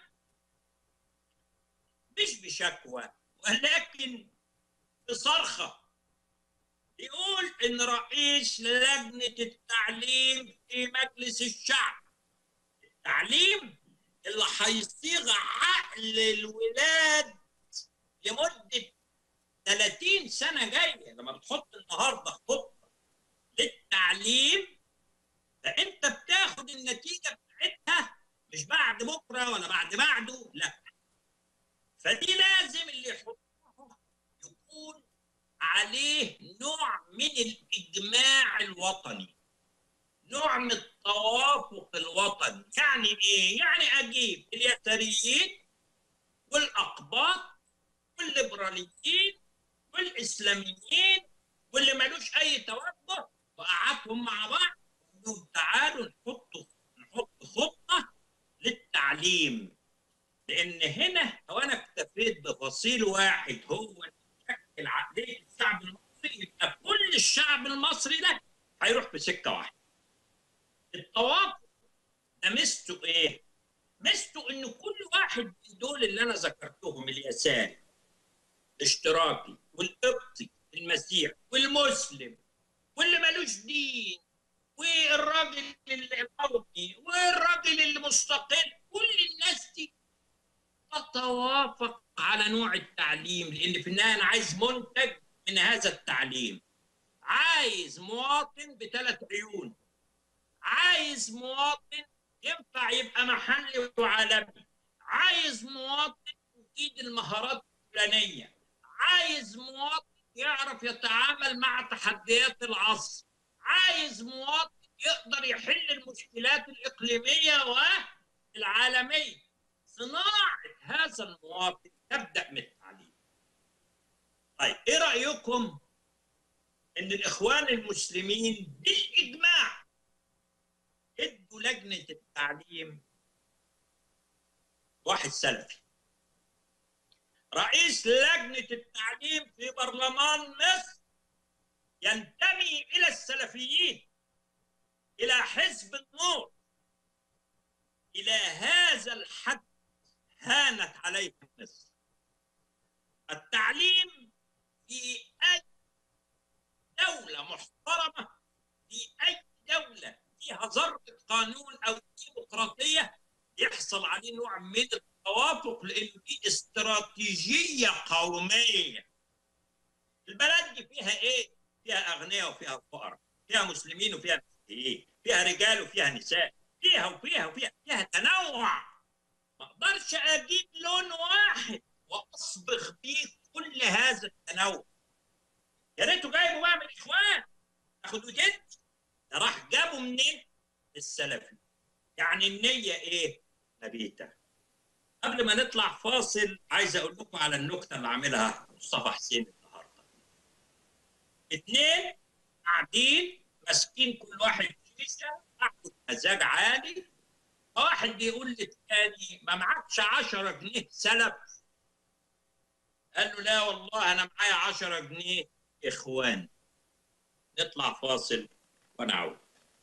مش بشكوى ولكن بصرخه يقول ان رئيس لجنه التعليم في مجلس الشعب، التعليم اللي هيصيغ عقل الولاد لمده 30 سنه جايه، لما بتحط النهارده خطه للتعليم فانت بتاخد النتيجه بتاعتها مش بعد بكره ولا بعد بعده، لا. فدي لازم اللي يحطها يكون عليه نوع من الاجماع الوطني، نوع من التوافق الوطني. يعني ايه؟ يعني اجيب اليساريين والاقباط والليبراليين والاسلاميين واللي مالوش اي توجه وقعدهم مع بعض وقلنا تعالوا نحط خطه للتعليم، لان هنا لو انا اكتفيت بفصيل واحد هو اللي يشكل عقليه الشعب المصري يبقى كل الشعب المصري ده هيروح في سكه واحده. التوافق ده ميزته ايه؟ ميزته ان كل واحد من دول اللي انا ذكرتهم، اليساري الاشتراكي والقبطي المسيحي والمسلم واللي مالوش دين والراجل القومي والراجل المستقل، كل الناس دي تتوافق على نوع التعليم، لان في النهايه انا عايز منتج من هذا التعليم. عايز مواطن ب3 عيون، عايز مواطن ينفع يبقى محلي وعالمي، عايز مواطن يجيد المهارات الفلانيه، عايز مواطن يعرف يتعامل مع تحديات العصر، عايز مواطن يقدر يحل المشكلات الإقليمية والعالمية. صناعة هذا المواطن تبدأ من التعليم. طيب إيه رأيكم إن الإخوان المسلمين بالإجماع ادوا لجنة التعليم واحد سلفي، رئيس لجنة التعليم في برلمان مصر ينتمي إلى السلفيين، إلى حزب النور. إلى هذا الحد هانت عليه مصر. التعليم في أي دولة محترمة، في أي دولة فيها ذرة قانون أو ديمقراطية يحصل عليه نوع من التوافق، لأنه دي استراتيجية قومية. البلد دي فيها إيه؟ فيها أغنياء وفيها فقراء، فيها مسلمين وفيها مسيحيين، فيها رجال وفيها نساء، فيها تنوع. ما اقدرش اجيب لون واحد واصبغ بيه كل هذا التنوع. يا ريته جايبه بقى من الاخوان اخد وجد، ده راح جابه منين؟ السلفي. يعني النيه ايه؟ نبيته. قبل ما نطلع فاصل عايز اقول لكم على النكته اللي عاملها مصطفى حسين النهارده. 2 قاعدين ماسكين كل واحد شيشه، قعدوا بمزاج عالي، واحد بيقول للتاني ما معكش 10 جنيه سلف؟ قال له لا والله انا معايا 10 جنيه اخوان. نطلع فاصل ونعود.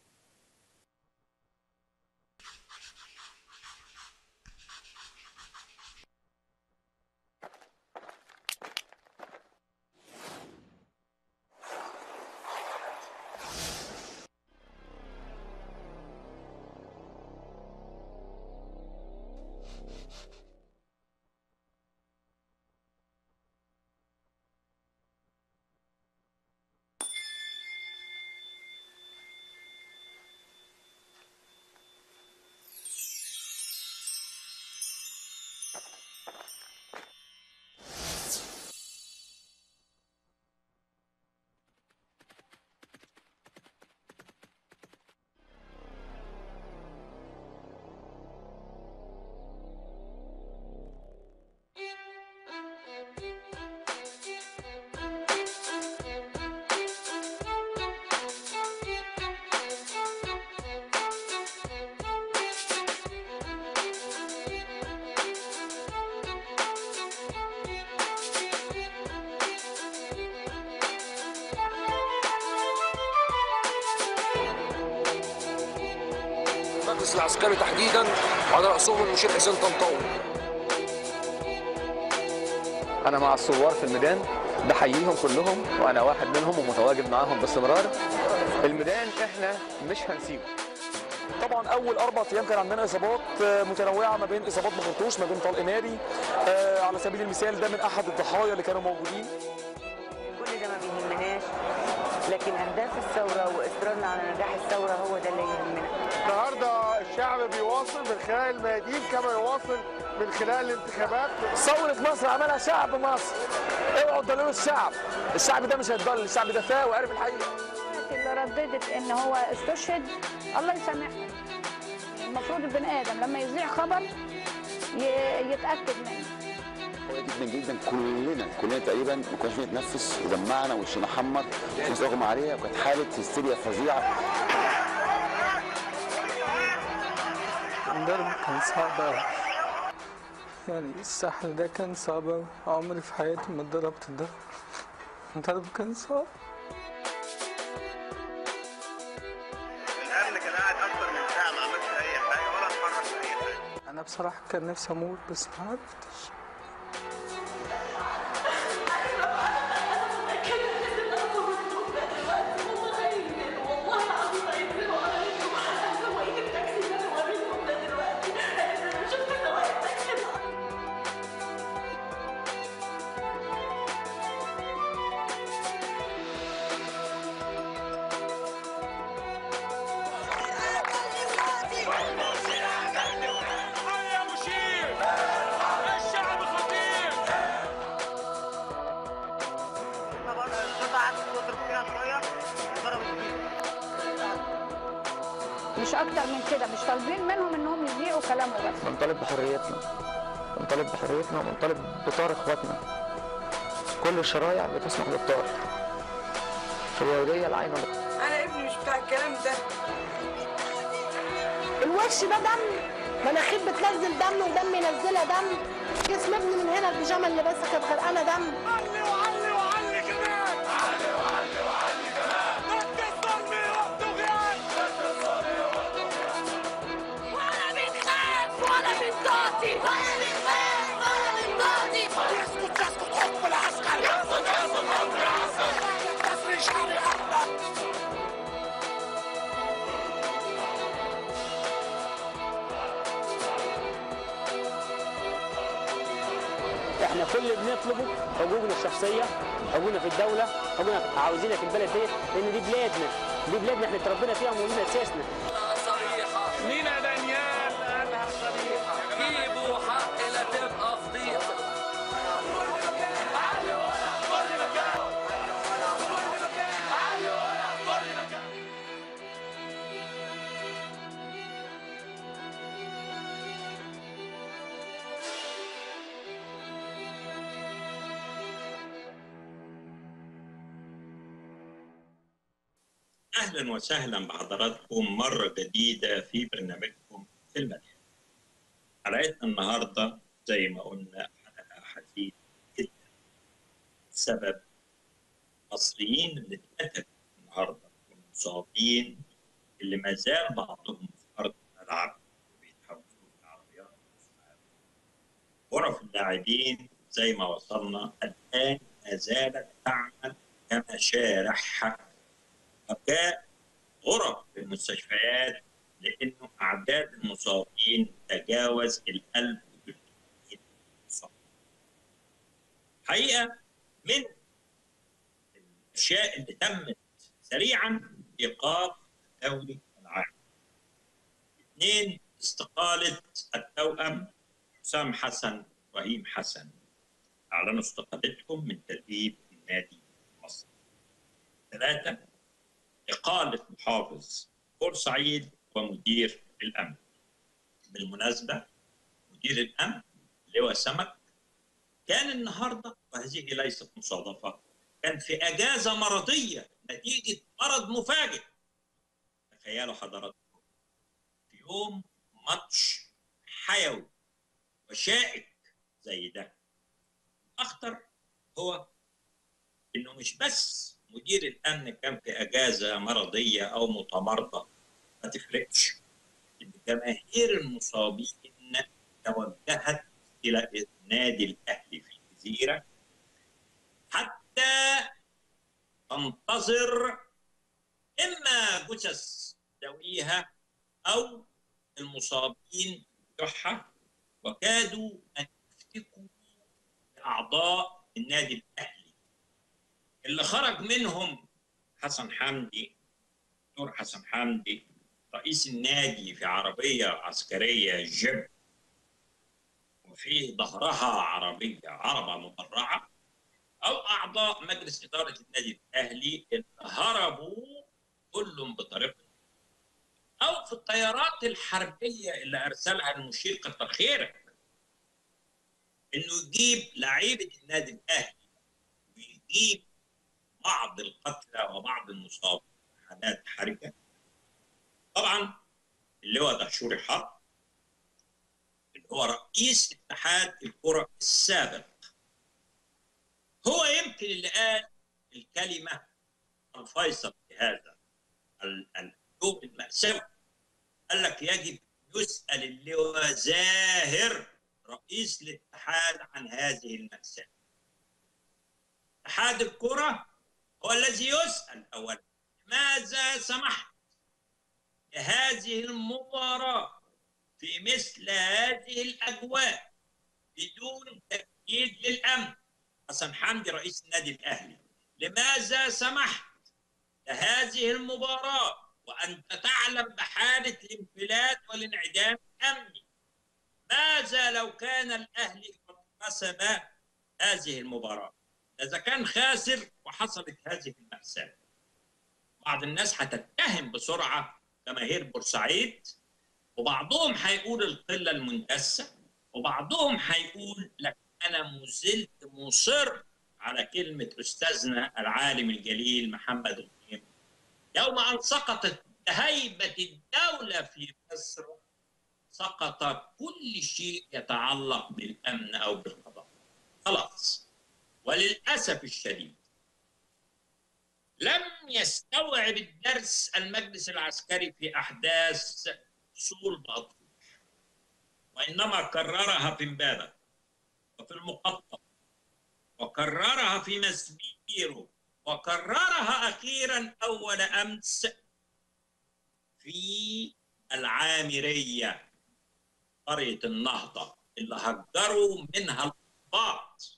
المجلس العسكري تحديدا وعلى راسهم المشير حسين طنطاوي. انا مع الثوار في الميدان، بحييهم كلهم وانا واحد منهم ومتواجد معاهم باستمرار. الميدان احنا مش هنسيبه. طبعا اول 4 ايام كان عندنا اصابات متنوعه، ما بين اصابات بخرطوش، ما بين طلق ناري. على سبيل المثال ده من احد الضحايا اللي كانوا موجودين. كل ده ما بيهمناش، لكن اهداف الثوره واصرارنا على نجاح الثوره هو ده اللي يهمنا. النهارده الشعب بيواصل من خلال الميادين كما يواصل من خلال الانتخابات. ثوره مصر عملها شعب مصر. اوعوا تضللوا الشعب، الشعب ده مش هيتضلل، الشعب ده فاق وعرف الحقيقه. اللي رددت ان هو استشهد الله يسامحها. المفروض البني ادم لما يذيع خبر يتاكد منه. جدا جدا كلنا تقريبا ما كناش بنتنفس ودمعنا وشنا حمر وناس اغمى عليها، وكانت حاله هستيريا فظيعه. الضرب كان صعب قوي، يعني السحل ده كان صعب قوي. عمري في حياتي ما اتضربت الضرب كان صعب. الامن كان قاعد اكتر من ساعه ما عملش اي حاجه ولا اتحرك في اي حاجه. انا بصراحه كان نفسي اموت بس ما عرفتش. مش اكتر من كده، مش طالبين منهم انهم يذيعوا كلامه بس. بنطالب بحريتنا، بنطالب بحريتنا، وبنطالب بطار اخواتنا. كل الشرايع بتسمح بالطار في اليهوديه العايمه. انا ابني مش بتاع الكلام ده. الوش ده دم، مناخير بتنزل دم ودم ينزلها دم، جسم ابني من هنا البيجامه اللي لابسها كانت غرقانه دم. علي وعلي وعلي كمان، علي وعلي وعلي كمان، ضد الظلم والطغيان، ضد الظلم والطغيان. ولا بنخاف ولا بنطاطي، ولا بنخاف ولا بنطاطي. يسكت يسكت حكم العسكر، يسكت يسكت حكم العسكر، التصريح شعري احمد. احنا كل اللي بنطلبه حقوقنا الشخصيه، حقوقنا في الدوله، حقوقنا عاوزينها في البلد ديت، لان دي بلادنا احنا اتربينا فيها ومولنا اساسنا. صريحه مينا دانيال قالها صريحه، جيبوا حق لا تبقى فضيحه. أهلا وسهلا بحضراتكم مرة جديدة في برنامجكم في المدينة. حلقتنا النهاردة زي ما قلنا حلقة حزينة جدا بسبب المصريين اللي اتقتلوا النهاردة والمصابين اللي ما زال بعضهم في أرض الملعب وبيتحولوا لعربيات مساعدة. غرف اللاعبين زي ما وصلنا الآن ما زالت تعمل كمشارح، بقاء غرف في المستشفيات لأنه أعداد المصابين تجاوز 1300 مصاب. حقيقة من الأشياء اللي تمت سريعا إيقاف الدوري العام. 2 استقالة التوأم حسام حسن وإبراهيم حسن، أعلنوا استقالتهم من تدريب النادي المصري. 3 إقالة محافظ بورسعيد ومدير الأمن. بالمناسبة مدير الأمن لواء سمك كان النهاردة، وهذه ليست مصادفة، كان في أجازة مرضية نتيجة مرض مفاجئ. تخيلوا حضراتكم في يوم ماتش حيوي وشائك زي ده. أخطر هو إنه مش بس مدير الأمن كان في أجازة مرضية أو متمرضة، ما تفرقش، إن جماهير المصابين توجهت إلى النادي الأهلي في الجزيرة حتى تنتظر إما جثث ذويها أو المصابين بتوعها، وكادوا أن يفتكوا بأعضاء النادي الأهلي اللي خرج منهم حسن حمدي، دكتور حسن حمدي رئيس النادي في عربية عسكرية جيب وفي ظهرها عربة مدرعة، أو أعضاء مجلس إدارة النادي الأهلي اللي هربوا كلهم بطريقة، أو في الطيارات الحربية اللي أرسلها المشير كتر خيرك إنه يجيب لعيبة النادي الأهلي ويجيب بعض القتلى وبعض المصابين حالات حرجة. طبعا اللواء دهشوري حرب اللي هو رئيس اتحاد الكرة السابق هو يمكن اللي قال الكلمة الفيصل في هذا اليوم المأساوي. قال لك يجب يسأل اللواء زاهر رئيس الاتحاد عن هذه المأساة. اتحاد الكرة هو الذي يسأل أولا ماذا سمحت لهذه المباراة في مثل هذه الأجواء بدون تأكيد للأمن. حسن حمدي رئيس النادي الأهلي، لماذا سمحت لهذه المباراة وأنت تعلم بحالة الانفلات والانعدام الأمني؟ ماذا لو كان الأهلي قد كسب هذه المباراة؟ إذا كان خاسر وحصلت هذه المأساة، بعض الناس هتتهم بسرعة جماهير بورسعيد، وبعضهم هيقول القله المندسه، وبعضهم هيقول لا انا مازلت مصر على كلمه استاذنا العالم الجليل محمد الغنيم: يوم ان سقطت هيبه الدوله في مصر سقط كل شيء يتعلق بالامن او بالقضاء. خلاص. وللاسف الشديد لم يستوعب الدرس المجلس العسكري في احداث سول بأطروش، وانما كررها في امبابه وفي المقطم، وكررها في مسبيرو، وكررها اخيرا اول امس في العامريه، قريه النهضه اللي هجروا منها الأقباط.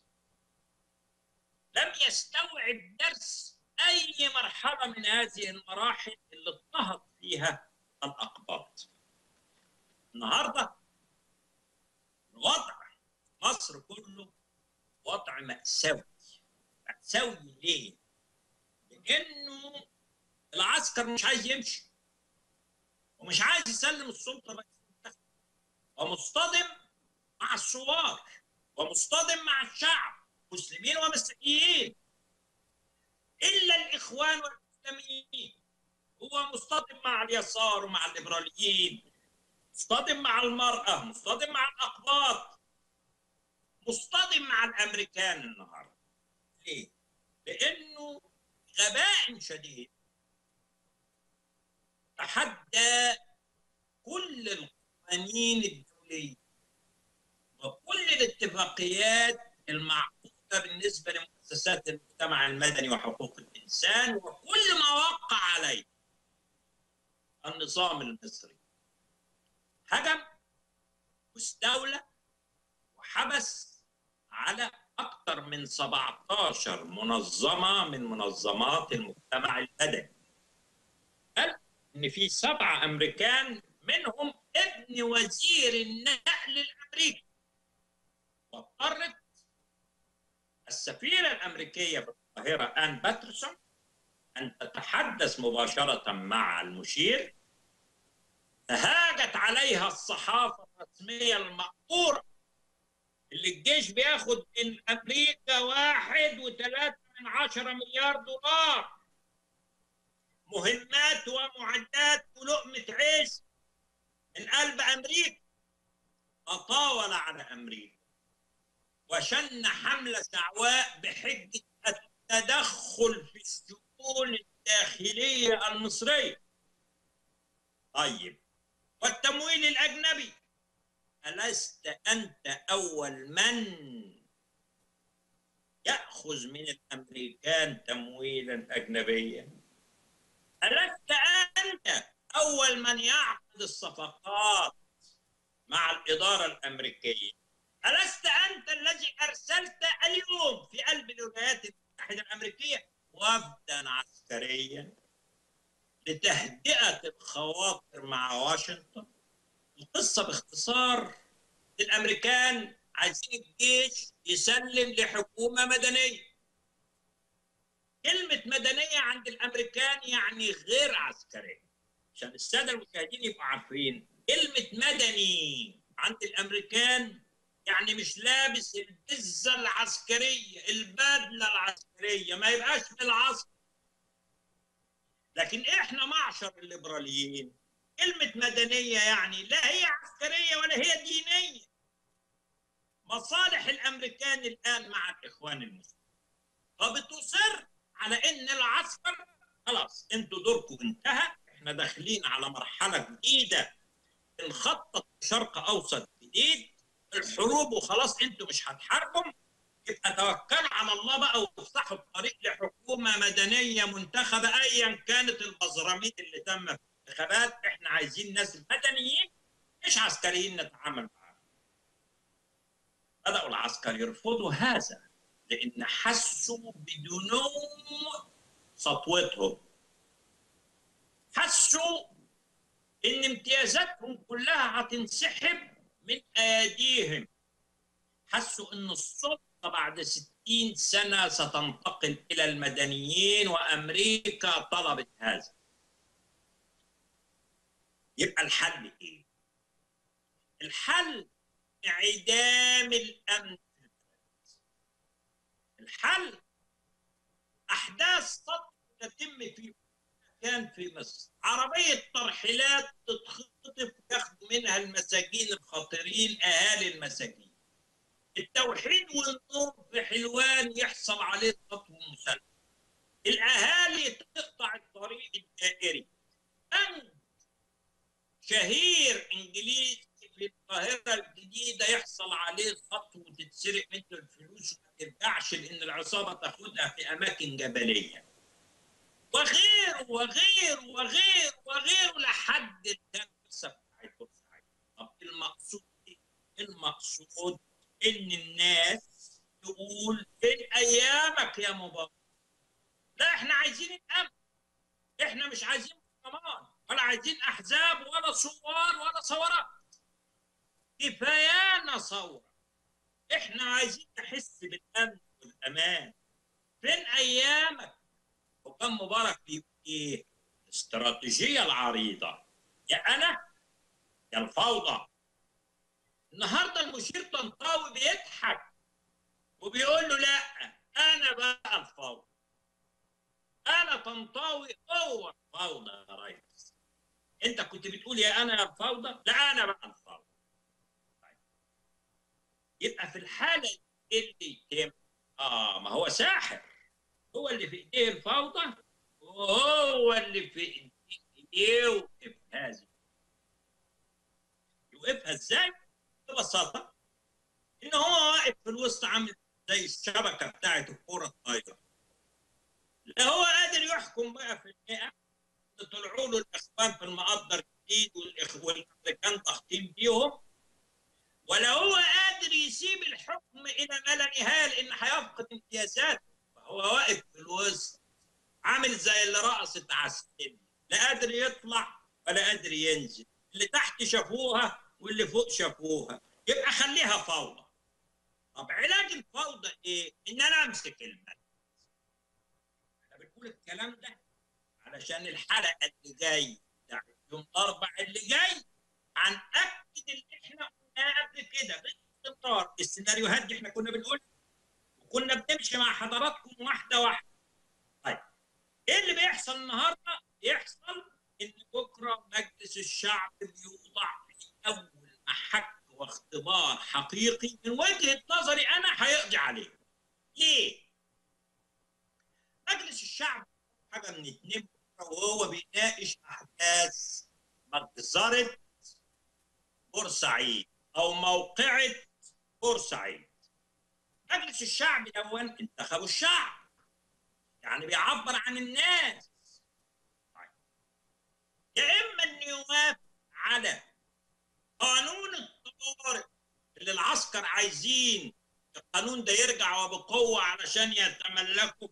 لم يستوعب درس اي مرحله من هذه المراحل اللي اضطهد فيها الأقباط. النهارده الوضع في مصر كله وضع مأساوي. مأساوي ليه؟ لأنه العسكر مش عايز يمشي، ومش عايز يسلم السلطة رئيس المنتخب، ومصطدم مع الثوار، ومصطدم مع الشعب، مسلمين ومسيحيين، إلا الإخوان والإسلاميين. هو مصطدم مع اليسار ومع الليبراليين، مصطدم مع المرأة، مصطدم مع الأقباط، مصطدم مع الأمريكان النهارده. ليه؟ لأنه غباء شديد تحدى كل القوانين الدولية وكل الاتفاقيات المعقودة بالنسبة لمؤسسات المجتمع المدني وحقوق الإنسان وكل ما وقع عليه النظام المصري. هجم واستولى وحبس على أكثر من 17 منظمة من منظمات المجتمع المدني، بل إن في 7 أمريكان منهم ابن وزير النقل الأمريكي. واضطرت السفيرة الأمريكية في القاهرة آن باترسون أن تتحدث مباشرة مع المشير. فهاجت عليها الصحافة الرسمية المأمورة اللي الجيش بياخد من أمريكا 1.3 مليار دولار مهمات ومعدات ولقمة عيش من قلب أمريكا. تطاول على أمريكا وشن حملة شعواء بحجة التدخل في الشؤون الداخلية المصرية. طيب، والتمويل الأجنبي، ألست أنت أول من يأخذ من الأمريكان تمويلا أجنبيا؟ ألست أنت أول من يعقد الصفقات مع الإدارة الأمريكية؟ ألست أنت الذي أرسلت اليوم في قلب الولايات المتحدة الأمريكية وفدا عسكريا لتهدئة الخواطر مع واشنطن؟ القصة باختصار، الأمريكان عايزين الجيش يسلم لحكومة مدنية. كلمة مدنية عند الأمريكان يعني غير عسكرية، عشان السادة المشاهدين يبقوا عارفين. كلمة مدني عند الأمريكان يعني مش لابس البزة العسكرية، البدلة العسكرية، ما يبقاش في العسكر. لكن إحنا معشر الليبراليين كلمة مدنية يعني لا هي عسكرية ولا هي دينية. مصالح الأمريكان الآن مع الإخوان المسلمين، فبتصر على إن العسكر خلاص انتوا دوركم انتهى، احنا داخلين على مرحلة جديدة نخطط شرق أوسط جديد، الحروب وخلاص انتوا مش هتحاربوا، يبقى توكلوا على الله بقى وافتحوا الطريق لحكومة مدنية منتخبة أيا كانت البزراميط اللي تم في الانتخابات. احنا عايزين ناس مدنيين مش عسكريين نتعامل معاهم. بدأوا العسكر يرفضوا هذا لأن حسوا بدنو سطوتهم، حسوا إن امتيازاتهم كلها هتنسحب من أيديهم، حسوا إن السلطة بعد 60 سنة ستنتقل إلى المدنيين، وأمريكا طلبت هذا. يبقى الحل ايه؟ الحل انعدام الامن. الحل احداث سطو تتم في مكان في مصر، عربيه ترحيلات تتخطف ياخدوا منها المساجين الخطيرين، اهالي المساجين. التوحيد والنور في حلوان يحصل عليه سطو مسلح. الاهالي تقطع الطريق الدائري. بنك شهير انجليزي في القاهره الجديده يحصل عليه سطو وتتسرق منه الفلوس وما ترجعش لان العصابه تاخدها في اماكن جبليه. وغيره وغيره وغيره وغيره لحد الكارثه بتاعت بورسعيد. طب المقصود ايه؟ المقصود ان الناس تقول فين ايامك يا مبارك؟ لا احنا عايزين الامن. احنا مش عايزين برلمان ولا عايزين احزاب ولا ثوار ولا ثورات. كفايانا ثوره. احنا عايزين نحس بالامن والامان. فين ايامك؟ وكان مبارك بيقول ايه؟ الاستراتيجيه العريضه يا انا يا الفوضى. النهارده المشير طنطاوي بيضحك وبيقول له لا انا بقى الفوضى. انا طنطاوي هو الفوضى يا ريس. انت كنت بتقول يا انا يا الفوضى، لا انا بقى الفوضى. طيب. يبقى في الحاله اللي يتم ما هو ساحر، هو اللي في ايديه الفوضى وهو اللي في ايديه يوقف هذه. يوقفها ازاي؟ ببساطه ان هو واقف في الوسط عامل زي الشبكه بتاعت الكوره الطايره. لا هو قادر يحكم بقى في المئة، طلعوا له الاخوان في المقدر الجديد والامريكان ضاغطين بيهم، ولا هو قادر يسيب الحكم الى ما لا نهايه لان هيفقد امتيازاته. فهو واقف في الوسط عامل زي اللي رقصت عسكري، لا قادر يطلع ولا قادر ينزل. اللي تحت شافوها واللي فوق شافوها، يبقى خليها فوضى. طب علاج الفوضى ايه؟ ان انا امسك الملك. احنا بنقول الكلام ده علشان الحلقه اللي جايه بتاعت يوم الاربعاء اللي جاي هنأكد اللي احنا قلناه قبل كده باستمرار. السيناريوهات دي احنا كنا بنقول وكنا بنمشي مع حضراتكم واحده واحده. طيب ايه اللي بيحصل النهارده؟ يحصل ان بكره مجلس الشعب بيوضع في اول محك واختبار حقيقي من وجهه نظري انا هيقضي عليه. ليه؟ مجلس الشعب حاجه من اتنين وهو بيناقش احداث مجزره بورسعيد او موقعه بورسعيد. مجلس الشعب ده انتخبوا الشعب، يعني بيعبر عن الناس. يا اما انه يوافق على قانون الطوارئ اللي العسكر عايزين القانون ده يرجع وبقوه علشان يتملكوا،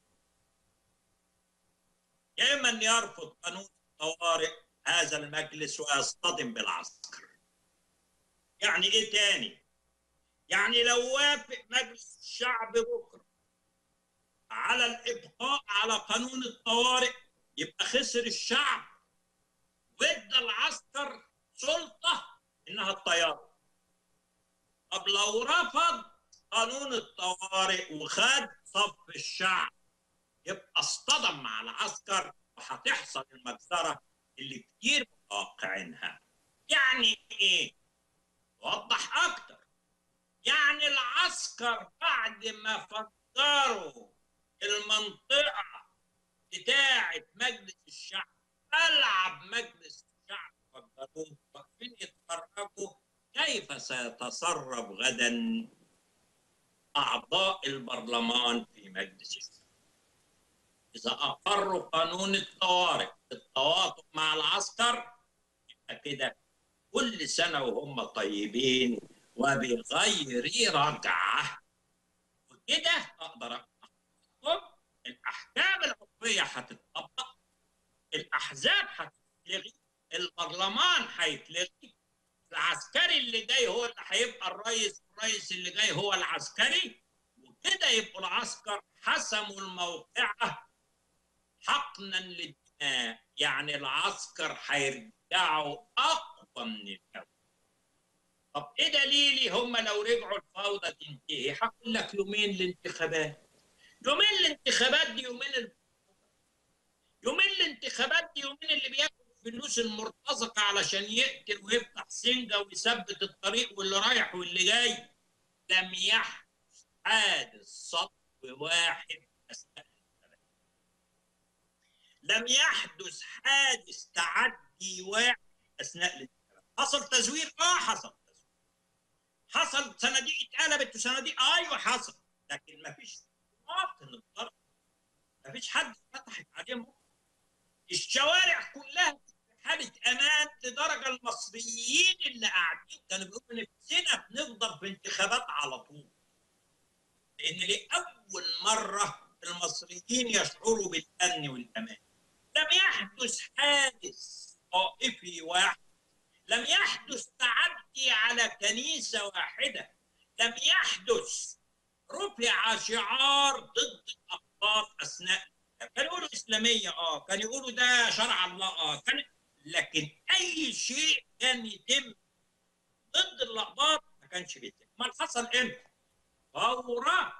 يا اما ان يرفض قانون الطوارئ هذا المجلس ويصطدم بالعسكر. يعني ايه تاني؟ يعني لو وافق مجلس الشعب بكره على الابقاء على قانون الطوارئ يبقى خسر الشعب وادى العسكر سلطه انها الطياره. طب لو رفض قانون الطوارئ وخد صف الشعب يبقى اصطدم مع العسكر وهتحصل المجزره اللي كتير متوقعينها. يعني ايه؟ وضح اكتر. يعني العسكر بعد ما فجروا المنطقه بتاعه مجلس الشعب، ملعب مجلس الشعب فجروه، واقفين يتفرجوا كيف سيتصرف غدا اعضاء البرلمان في مجلس الشعب. إذا أقروا قانون الطوارئ بالتواطؤ مع العسكر يبقى كده كل سنة وهم طيبين وبغير رجعة. وكده أقدر أحكم الأحكام العرفية هتتطبق، الأحزاب هتتلغي، البرلمان هيتلغي، العسكري اللي جاي هو اللي هيبقى الرئيس، الرئيس اللي جاي هو العسكري، وكده يبقوا العسكر حسموا الموقعة حقنا للدماء. يعني العسكر يرجعوا اقوى من الاول. طب ايه دليلي هم لو رجعوا الفوضى تنتهي؟ هقول لك يومين الانتخابات. يومين الانتخابات دي يومين الانتخابات دي يومين اللي بياخد فلوس المرتزقه علشان يقتل ويفتح سنجه ويثبت الطريق واللي رايح واللي جاي. لم يحدث حادث سطو واحد اثناء الانتخابات. لم يحدث حادث تعدي واحد اثناء الانتخابات. حصل تزوير؟ حصل تزوير. حصل صناديق اتقلبت وصناديق، ايوه حصل، لكن ما فيش مواطن اتضرب، ما فيش حد فتحت عليهم. الشوارع كلها في حاله امان لدرجه المصريين اللي قاعدين كانوا بيقولوا نفسنا بنفضل في انتخابات على طول. لان لاول مره المصريين يشعروا بالامن والامان. لم يحدث حادث طائفي واحد، لم يحدث تعدي على كنيسه واحده، لم يحدث رفع شعار ضد الاقباط اثناء. كانوا يقولوا اسلاميه، كانوا يقولوا ده شرع الله، لكن اي شيء كان يتم ضد الاقباط ما كانش بيتم. ما حصل امتى؟ فور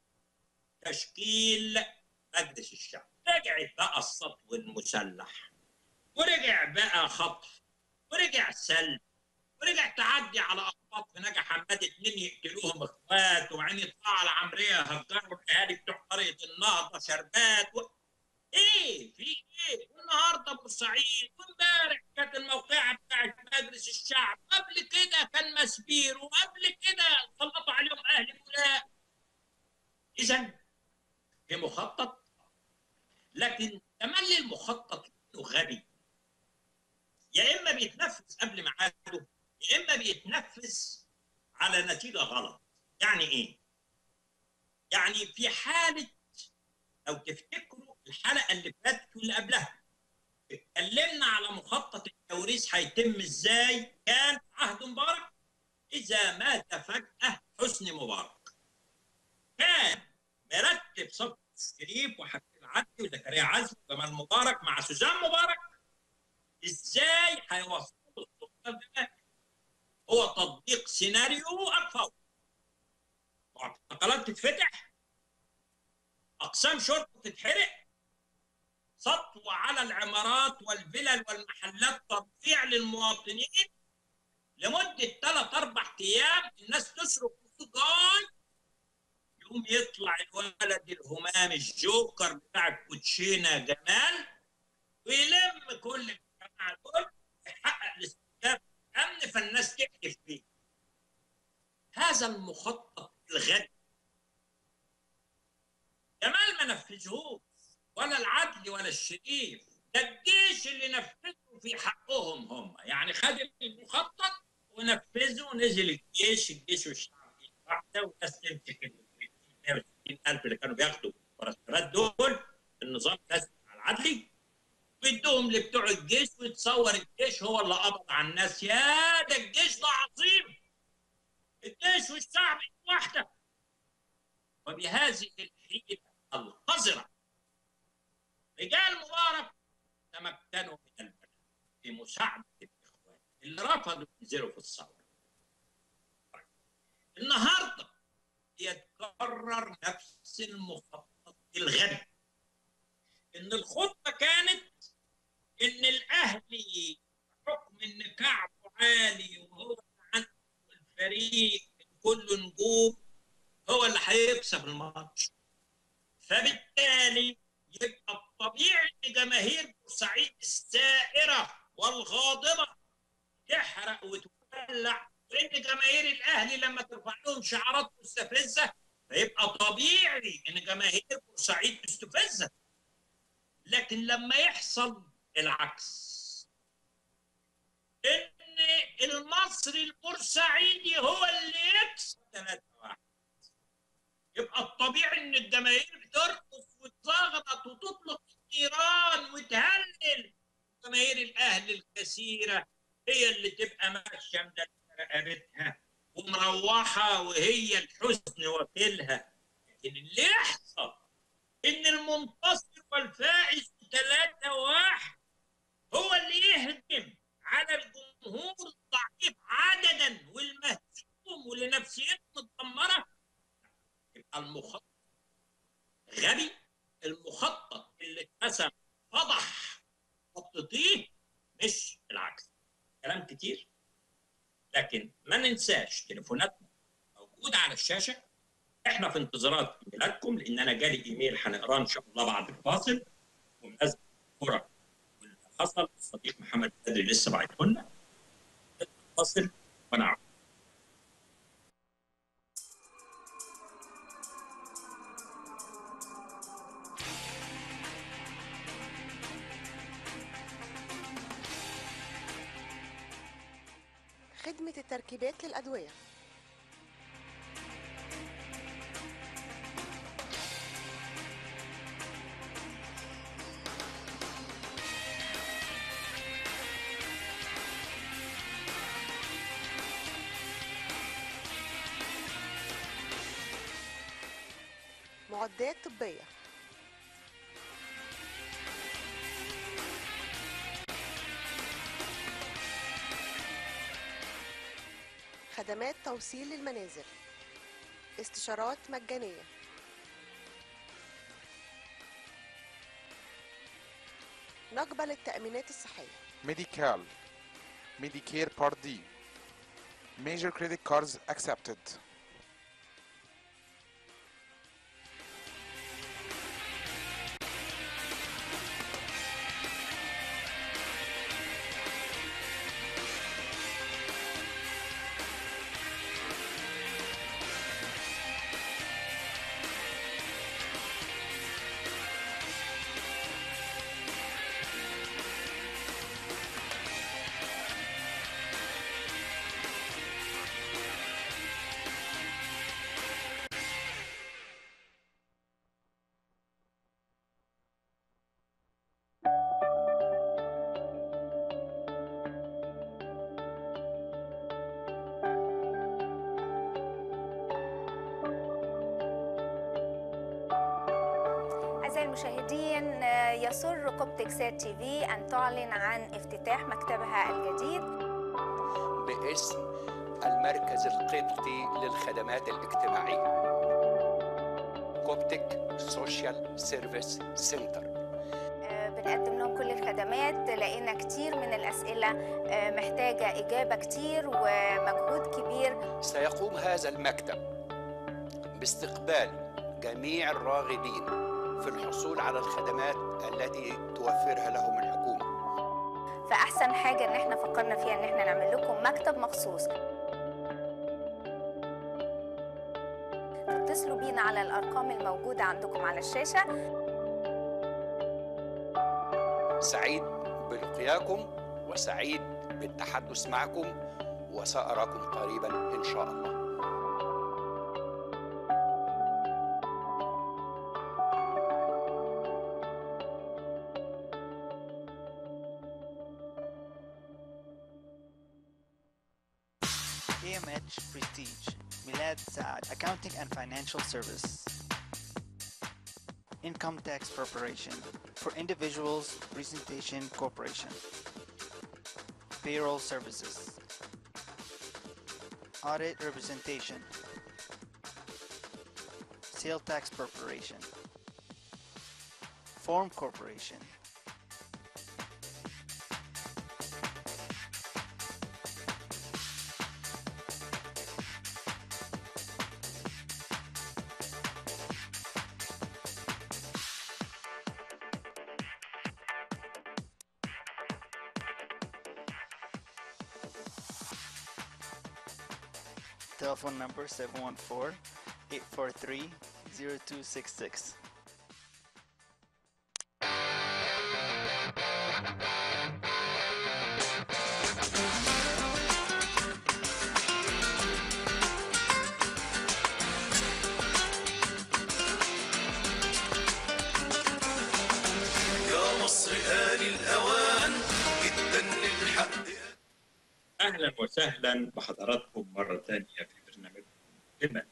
تشكيل مجلس الشعب. رجعت بقى السطو المسلح، ورجع بقى خطف، ورجع سلب، ورجع تعدي على اقباط في نجا حماد 2 يقتلوهم اخوات، وبعدين يطلعوا على عمريه هجروا الاهالي بتوع قريه النهضه شربات ايه في ايه؟ والنهارده بورسعيد، وامبارح كانت الموقعه بتاعت مجلس الشعب، قبل كده كان مسبير، وقبل كده سلطوا عليهم اهل بولاق. اذا في مخطط، لكن تملي المخطط انه غبي. يا اما بيتنفذ قبل ميعاده، يا اما بيتنفذ على نتيجه غلط. يعني ايه؟ يعني في حاله، لو تفتكروا الحلقه اللي فاتت واللي قبلها اتكلمنا على مخطط التوريث هيتم ازاي. كان في عهد مبارك اذا مات فجاه حسني مبارك كان مرتب صفقه الشريف وحكيم العدلي وزكريا عزمي وجمال مبارك مع سوزان مبارك ازاي هيوصلوا السلطه دي. هو تطبيق سيناريو الفوضى. معتقلات تتفتح، اقسام شرطه تتحرق، سطو على العمارات والفلل والمحلات، ترفيع للمواطنين لمده 3-4 ايام، الناس تصرخ جاي، يقوم يطلع الولد الهمام الجوكر بتاع الكوتشينه جمال ويلم كل الجماعه دول يحقق الاستهداف الامن، فالناس تحلف بيه. هذا المخطط الغبي جمال ما نفذهوش، ولا العدل ولا الشريف، ده الجيش اللي نفذه في حقهم هم. يعني خد المخطط ونفذه ونزل الجيش والشعب واحده، والناس تمسك ال 160,000 اللي كانوا بياخدوا مرتبات دول. النظام لازم على العدلي ويدوهم لبتوع الجيش، ويتصور الجيش هو اللي قبض على الناس. يا ده الجيش ده عظيم، الجيش والشعب واحده. وبهذه الحيلة القذرة رجال مبارك تمكنوا من البلد في مساعدة الإخوان اللي رفضوا ينزلوا في الثورة. النهارده يتكرر نفس المخطط الغبي. إن الخطة كانت إن الأهلي بحكم إن كعبه عالي وهو عنده الفريق كله نجوم هو اللي هيكسب الماتش، فبالتالي يبقى الطبيعي ان جماهير بورسعيد السائره والغاضبه تحرق وتولع، وان جماهير الاهلي لما ترفع لهم شعارات مستفزه فيبقى طبيعي ان جماهير بورسعيد تستفزها. لكن لما يحصل العكس، ان المصري البورسعيدي هو اللي يكسب 3-1، يبقى الطبيعي ان الجماهير ترقص وتزغطط وتطلق النيران وتهلل. جماهير الاهلي الكثيره هي اللي تبقى ماشيه مدلله رقبتها ومروحه وهي الحزن واكلها. لكن اللي يحصل ان المنتصر والفائز 3-1 هو اللي يهجم الجمهور الضعيف عددا والمهزوم واللي نفسيته متدمره، يبقى المخطط غبي. المخطط اللي اترسم فضح خطتيه مش العكس. كلام كتير، لكن ما ننساش تليفوناتنا موجوده على الشاشه. احنا في انتظارات ايميلاتكم، لان انا جالي ايميل هنقراه ان شاء الله بعد الفاصل بمناسبه الكره واللي حصل. الصديق محمد بدري لسه باعته لنا. فاصل ونعود. خدمة التركيبات للأدوية. معدات طبية. خدمات توصيل للمنازل. استشارات مجانية. نقبل التأمينات الصحية. ميديكال، ميديكير بارت دي. Major credit cards accepted. أعزائي المشاهدين، يسر كوبتكسات تي في أن تعلن عن افتتاح مكتبها الجديد باسم المركز القبطي للخدمات الاجتماعية، كوبتك سوشيال سيرفيس سنتر. بنقدم لهم كل الخدمات، لقينا كتير من الأسئلة محتاجة إجابة كتير ومجهود كبير. سيقوم هذا المكتب باستقبال جميع الراغبين في الحصول على الخدمات التي توفرها لهم الحكومة. فأحسن حاجة إن احنا فكرنا فيها إن احنا نعمل لكم مكتب مخصوص. اتصلوا بينا على الأرقام الموجودة عندكم على الشاشة. سعيد بلقياكم وسعيد بالتحدث معكم، وسأراكم قريبا إن شاء الله. AMH Prestige, Milad Saad, Accounting and Financial Service. Income Tax Preparation for Individuals, Presentation Corporation. Payroll Services. Audit Representation. Sale Tax Preparation. Form Corporation. Telephone number 714-843-0266. يا مصر آن الأوان جدا للحق. اهلا وسهلا بحضراتكم مره ثانيه في برنامجكم كلمه.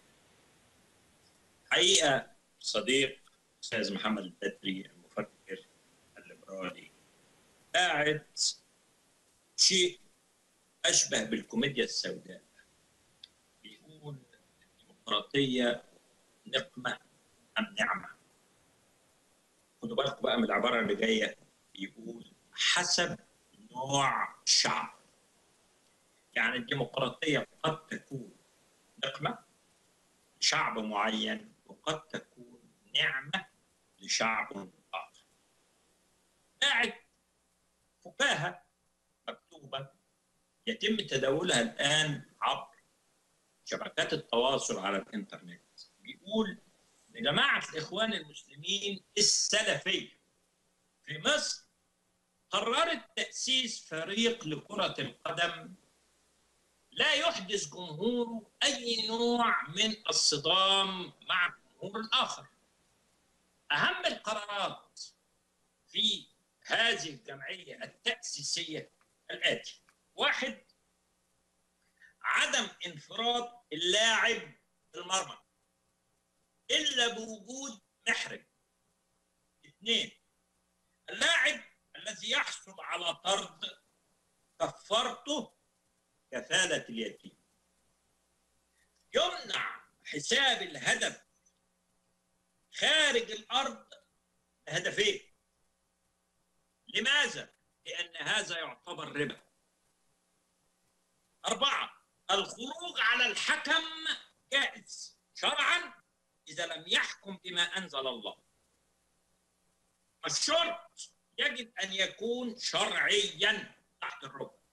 حقيقه صديق استاذ محمد البدري المفكر الليبرالي قاعد شيء أشبه بالكوميديا السوداء. بيقول الديمقراطية نقمة أم نعمة؟ خدوا بالكم بقى من العبارة اللي جاية، بيقول حسب نوع الشعب. يعني الديمقراطية قد تكون نقمة لشعب معين وقد تكون نعمة لشعب آخر. قاعد فكاهة مكتوبة يتم تداولها الآن عبر شبكات التواصل على الإنترنت. بيقول إن جماعة الإخوان المسلمين السلفية في مصر قررت تأسيس فريق لكرة القدم لا يحدث جمهوره أي نوع من الصدام مع الجمهور الآخر. أهم القرارات في هذه الجمعية التأسيسية الآتي: 1. عدم انفراد اللاعب في المرمى إلا بوجود محرم. 2. اللاعب الذي يحصل على طرد كفارته كفالة اليتيم. يمنع حساب الهدف خارج الأرض بهدفين. لماذا؟ لأن هذا يعتبر ربا. 4. الخروج على الحكم جائز شرعا إذا لم يحكم بما أنزل الله. الشرط يجب أن يكون شرعيا تحت الركن.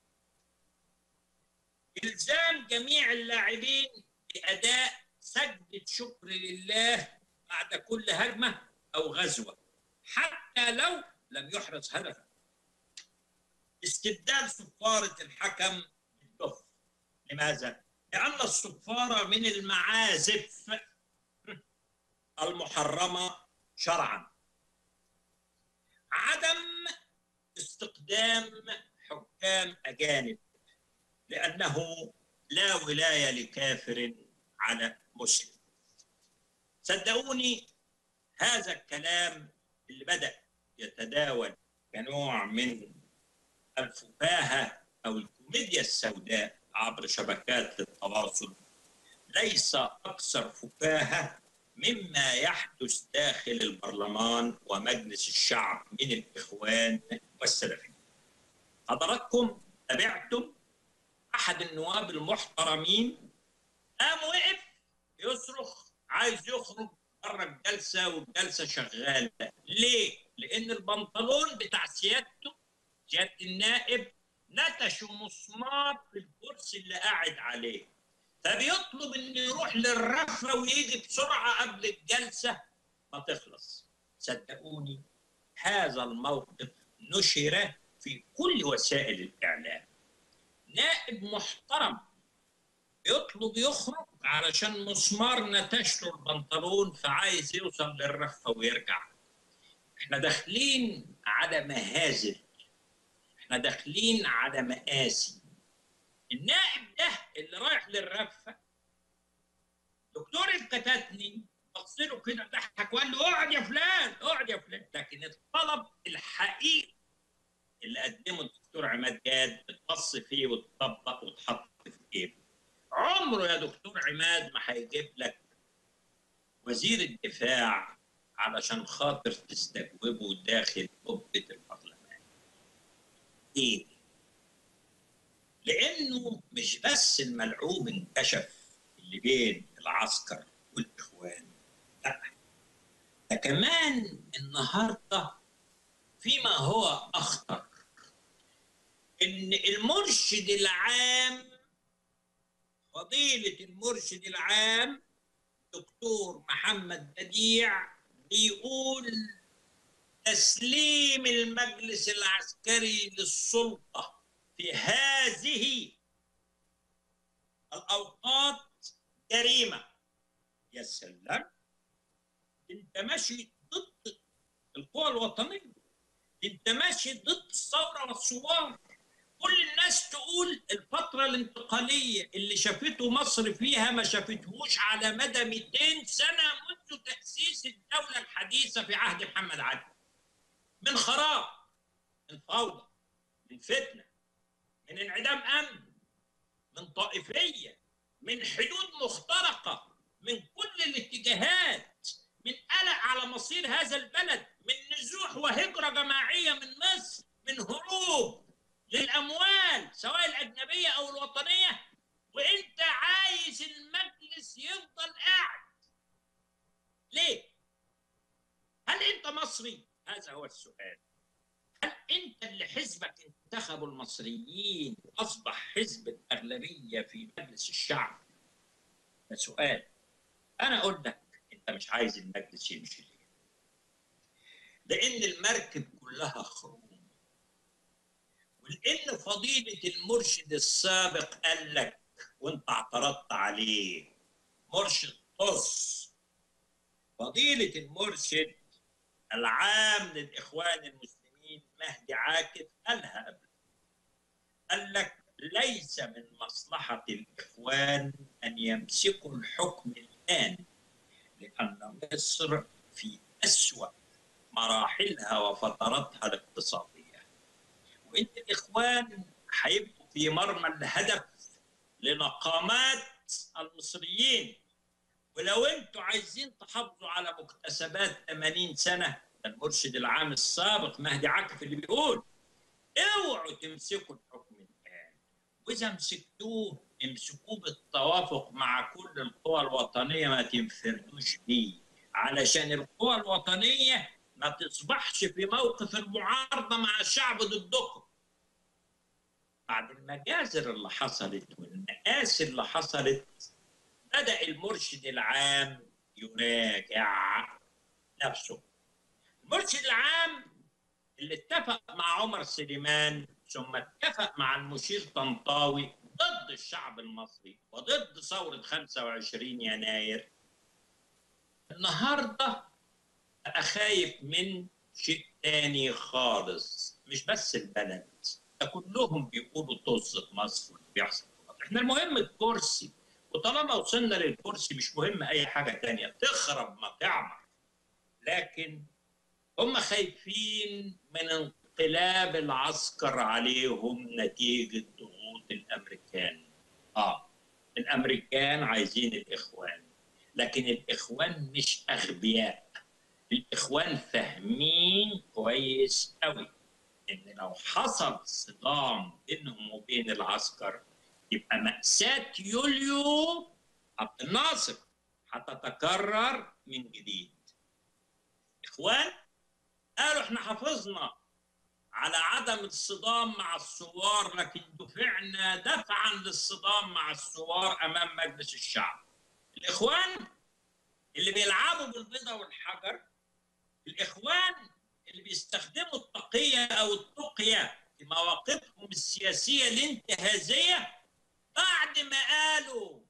إلزام جميع اللاعبين بأداء سجدة شكر لله بعد كل هجمة أو غزوة حتى لو لم يحرز هدفا. استبدال صفارة الحكم بالدف. لماذا؟ لأن الصفارة من المعازف المحرمة شرعا. عدم استقدام حكام أجانب لأنه لا ولاية لكافر على مسلم. صدقوني هذا الكلام اللي بدأ يتداول كنوع من الفكاهة أو الكوميديا السوداء عبر شبكات التواصل ليس أكثر فكاهة مما يحدث داخل البرلمان ومجلس الشعب من الإخوان والسلفيين. حضراتكم تابعتم أحد النواب المحترمين قام وقف يصرخ عايز يخرج بره الجلسة والجلسة شغالة. ليه؟ لأن البنطلون بتاع سيادته سيادة النائب نتشوا مسمار في الكرسي اللي قاعد عليه، فبيطلب إنه يروح للرفة ويجي بسرعة قبل الجلسة ما تخلص. صدقوني هذا الموقف نشر في كل وسائل الإعلام. نائب محترم يطلب يخرج علشان مسمار نتش له البنطلون فعايز يوصل للرفة ويرجع. احنا داخلين على مهازل، احنا داخلين على مآسي. النائب ده اللي رايح للرفة دكتور الكتاتني بص له كده ضحك وقال له اقعد يا فلان اقعد يا فلان، لكن الطلب الحقيقي اللي قدمه الدكتور عماد جاد اتبص فيه واتطبق واتحط في جيبه. عمره يا دكتور عماد ما هيجيب لك وزير الدفاع علشان خاطر تستجوبه داخل قبة البرلمان. ايه؟ لانه مش بس الملعوب انكشف اللي بين العسكر والاخوان، لا ده كمان النهارده فيما هو اخطر ان المرشد العام فضيلة المرشد العام دكتور محمد بديع بيقول تسليم المجلس العسكري للسلطة في هذه الأوقات جريمة. يا سلام، انت ماشي ضد القوى الوطنية، انت ماشي ضد الثورة والثوار. كل الناس تقول الفترة الانتقالية اللي شافته مصر فيها ما شافتهوش على مدى 200 سنة منذ تأسيس الدولة الحديثة في عهد محمد علي. من خراب، من فوضى، من فتنة، من انعدام أمن، من طائفية، من حدود مخترقة من كل الاتجاهات، من قلق على مصير هذا البلد، من نزوح وهجرة جماعية من مصر، من هروب للأموال سواء الأجنبية أو الوطنية، وإنت عايز المجلس يفضل قاعد. ليه؟ هل أنت مصري؟ هذا هو السؤال. هل أنت اللي حزبك انتخبوا المصريين أصبح حزب الأغلبية في مجلس الشعب؟ ده سؤال. أنا أقول لك أنت مش عايز المجلس يمشي ليه؟ لأن المركب كلها خروم، ولأن فضيلة المرشد السابق قال لك وأنت اعترضت عليه مرشد طص. فضيلة المرشد العام للإخوان المسلمين مهدي عاكف قالها قبل، قال لك ليس من مصلحة الإخوان أن يمسكوا الحكم الآن، لأن مصر في أسوأ مراحلها وفتراتها الاقتصادية، وإن الإخوان هيبقوا في مرمى الهدف لنقامات المصريين. ولو أنتوا عايزين تحافظوا على مكتسبات 80 سنة، المرشد العام السابق مهدي عاكف اللي بيقول اوعوا تمسكوا الحكم الآن، وإذا مسكتوه امسكوه بالتوافق مع كل القوى الوطنية، ما تنفردوش بيه، علشان القوى الوطنية ما تصبحش في موقف المعارضة مع الشعب ضدكم. بعد المجازر اللي حصلت والمآسي اللي حصلت، بدأ المرشد العام يراجع نفسه. المرشد العام اللي اتفق مع عمر سليمان ثم اتفق مع المشير طنطاوي ضد الشعب المصري وضد ثورة 25 يناير، النهارده بقى خايف من شيء تاني خالص. مش بس البلد، ده كلهم بيقولوا طز مصر بيحصل. احنا المهم الكرسي، وطالما وصلنا للكرسي مش مهم اي حاجه تانية، تخرب ما تعمر. لكن هم خايفين من انقلاب العسكر عليهم نتيجه ضغوط الامريكان. الامريكان عايزين الاخوان، لكن الاخوان مش اغبياء. الاخوان فاهمين كويس قوي ان لو حصل صدام بينهم وبين العسكر يبقى مأساة يوليو عبد الناصر هتتكرر من جديد. اخوان قالوا احنا حافظنا على عدم الصدام مع الثوار، لكن دفعنا دفعا للصدام مع الثوار امام مجلس الشعب. الاخوان اللي بيلعبوا بالبيضة والحجر، الاخوان اللي بيستخدموا التقية او التقية في مواقفهم السياسية الانتهازية، بعد ما قالوا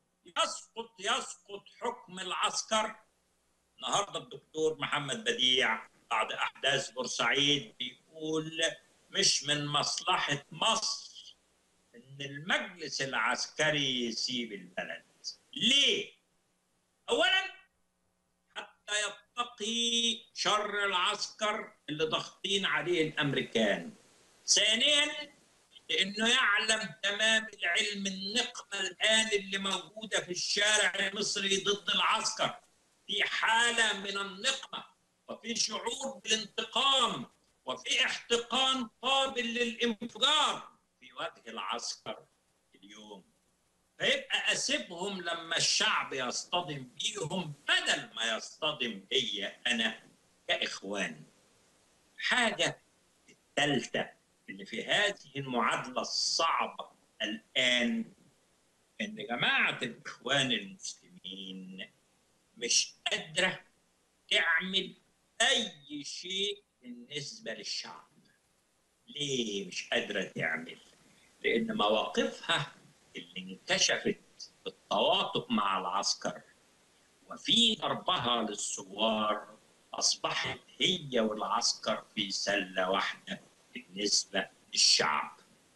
يسقط حكم العسكر، النهارده الدكتور محمد بديع بعد احداث بورسعيد بيقول مش من مصلحة مصر ان المجلس العسكري يسيب البلد. ليه؟ اولا حتى يتقي شر العسكر اللي ضاغطين عليه الامريكان. ثانيا لانه يعلم تمام العلم النقمه الان اللي موجوده في الشارع المصري ضد العسكر، في حاله من النقمه وفي شعور بالانتقام وفي احتقان قابل للانفجار في وجه العسكر اليوم. فيبقى اسيبهم لما الشعب يصطدم بيهم بدل ما يصطدم بيا انا كاخوان. حاجه الثالثه اللي في هذه المعادله الصعبه الان ان جماعه الاخوان المسلمين مش قادره تعمل اي شيء بالنسبه للشعب. ليه مش قادره تعمل؟ لان مواقفها اللي انكشفت بالتواطؤ مع العسكر وفي ضربها للثوار اصبحت هي والعسكر في سله واحده بالنسبه للشعب.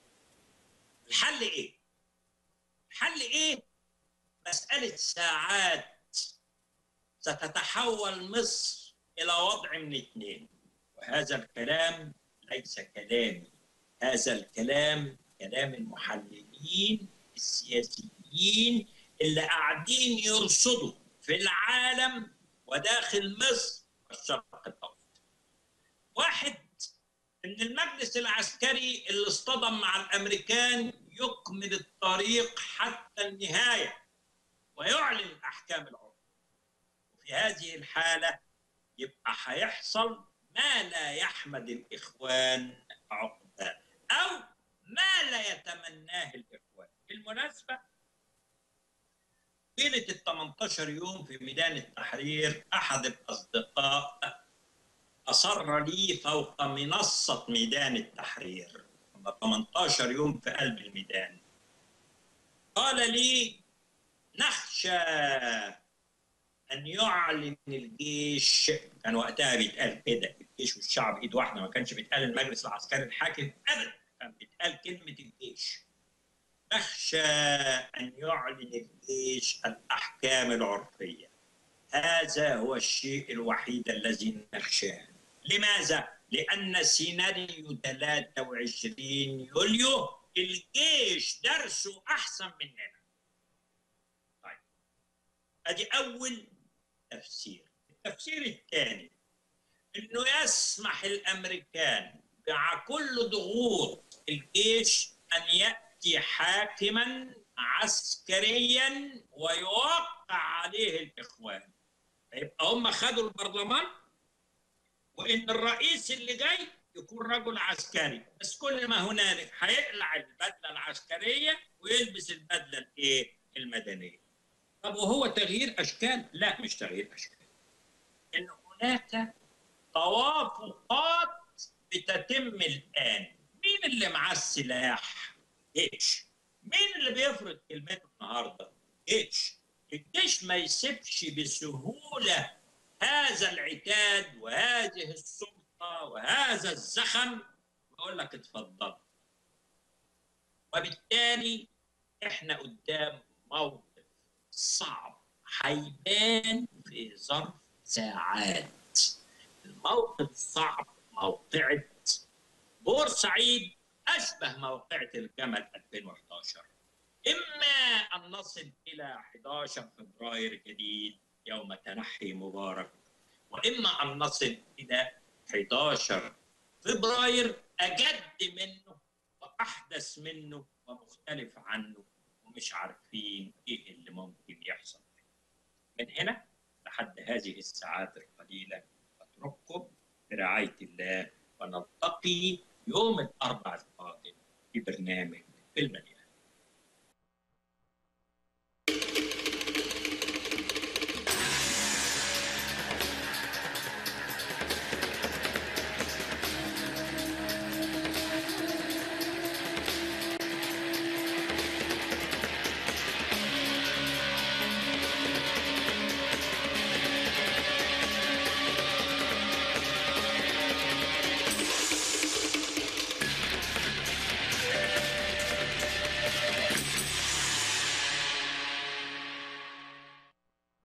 الحل ايه؟ الحل ايه؟ مساله ساعات ستتحول مصر الى وضع من اثنين، وهذا الكلام ليس كلامي، هذا الكلام كلام المحللين السياسيين اللي قاعدين يرصدوا في العالم وداخل مصر والشرق الأوسط. واحد، إن المجلس العسكري اللي اصطدم مع الأمريكان يكمل الطريق حتى النهاية ويعلن الأحكام العرفية. وفي هذه الحالة يبقى هيحصل ما لا يحمد الإخوان عقباه أو ما لا يتمناه الإخوان. بالمناسبة ليلة ال 18 يوم في ميدان التحرير أحد الأصدقاء أصر لي فوق منصة ميدان التحرير 18 يوم في قلب الميدان، قال لي: نخشى أن يعلن الجيش، كان وقتها بيتقال كده الجيش والشعب إيد واحدة، ما كانش بيتقال المجلس العسكري الحاكم أبدا، كان بيتقال كلمة الجيش. نخشى أن يعلن الجيش الأحكام العرفية. هذا هو الشيء الوحيد الذي نخشاه. لماذا؟ لأن سيناريو 23 يوليو الجيش درسه أحسن مننا. طيب، أدي أول تفسير. التفسير الثاني إنه يسمح الأمريكان مع كل ضغوط الجيش أن يأتي حاكما عسكريا ويوقع عليه الإخوان. فيبقى هم خدوا البرلمان، وإن الرئيس اللي جاي يكون رجل عسكري، بس كل ما هنالك هيقلع البدلة العسكرية ويلبس البدلة الإيه؟ المدنية. طب وهو تغيير أشكال؟ لا، مش تغيير أشكال. إن هناك توافقات بتتم الآن. مين اللي معاه السلاح؟ جيش. مين اللي بيفرض كلمته النهارده؟ جيش. الجيش ما يسيبش بسهولة هذا العتاد وهذه السلطة وهذا الزخم ويقول لك اتفضل. وبالتالي احنا قدام موقف صعب هيبان في ظرف ساعات. الموقف صعب. موقعة بورسعيد أشبه موقعة الجمل 2011. إما أن نصل إلى 11 فبراير جديد يوم تنحي مبارك، وإما أن نصل إلى 11 فبراير أجد منه وأحدث منه ومختلف عنه ومش عارفين إيه اللي ممكن يحصل. من هنا لحد هذه الساعات القليلة أترككم برعاية الله، ونلتقي يوم الأربعاء القادم في برنامج في المليان.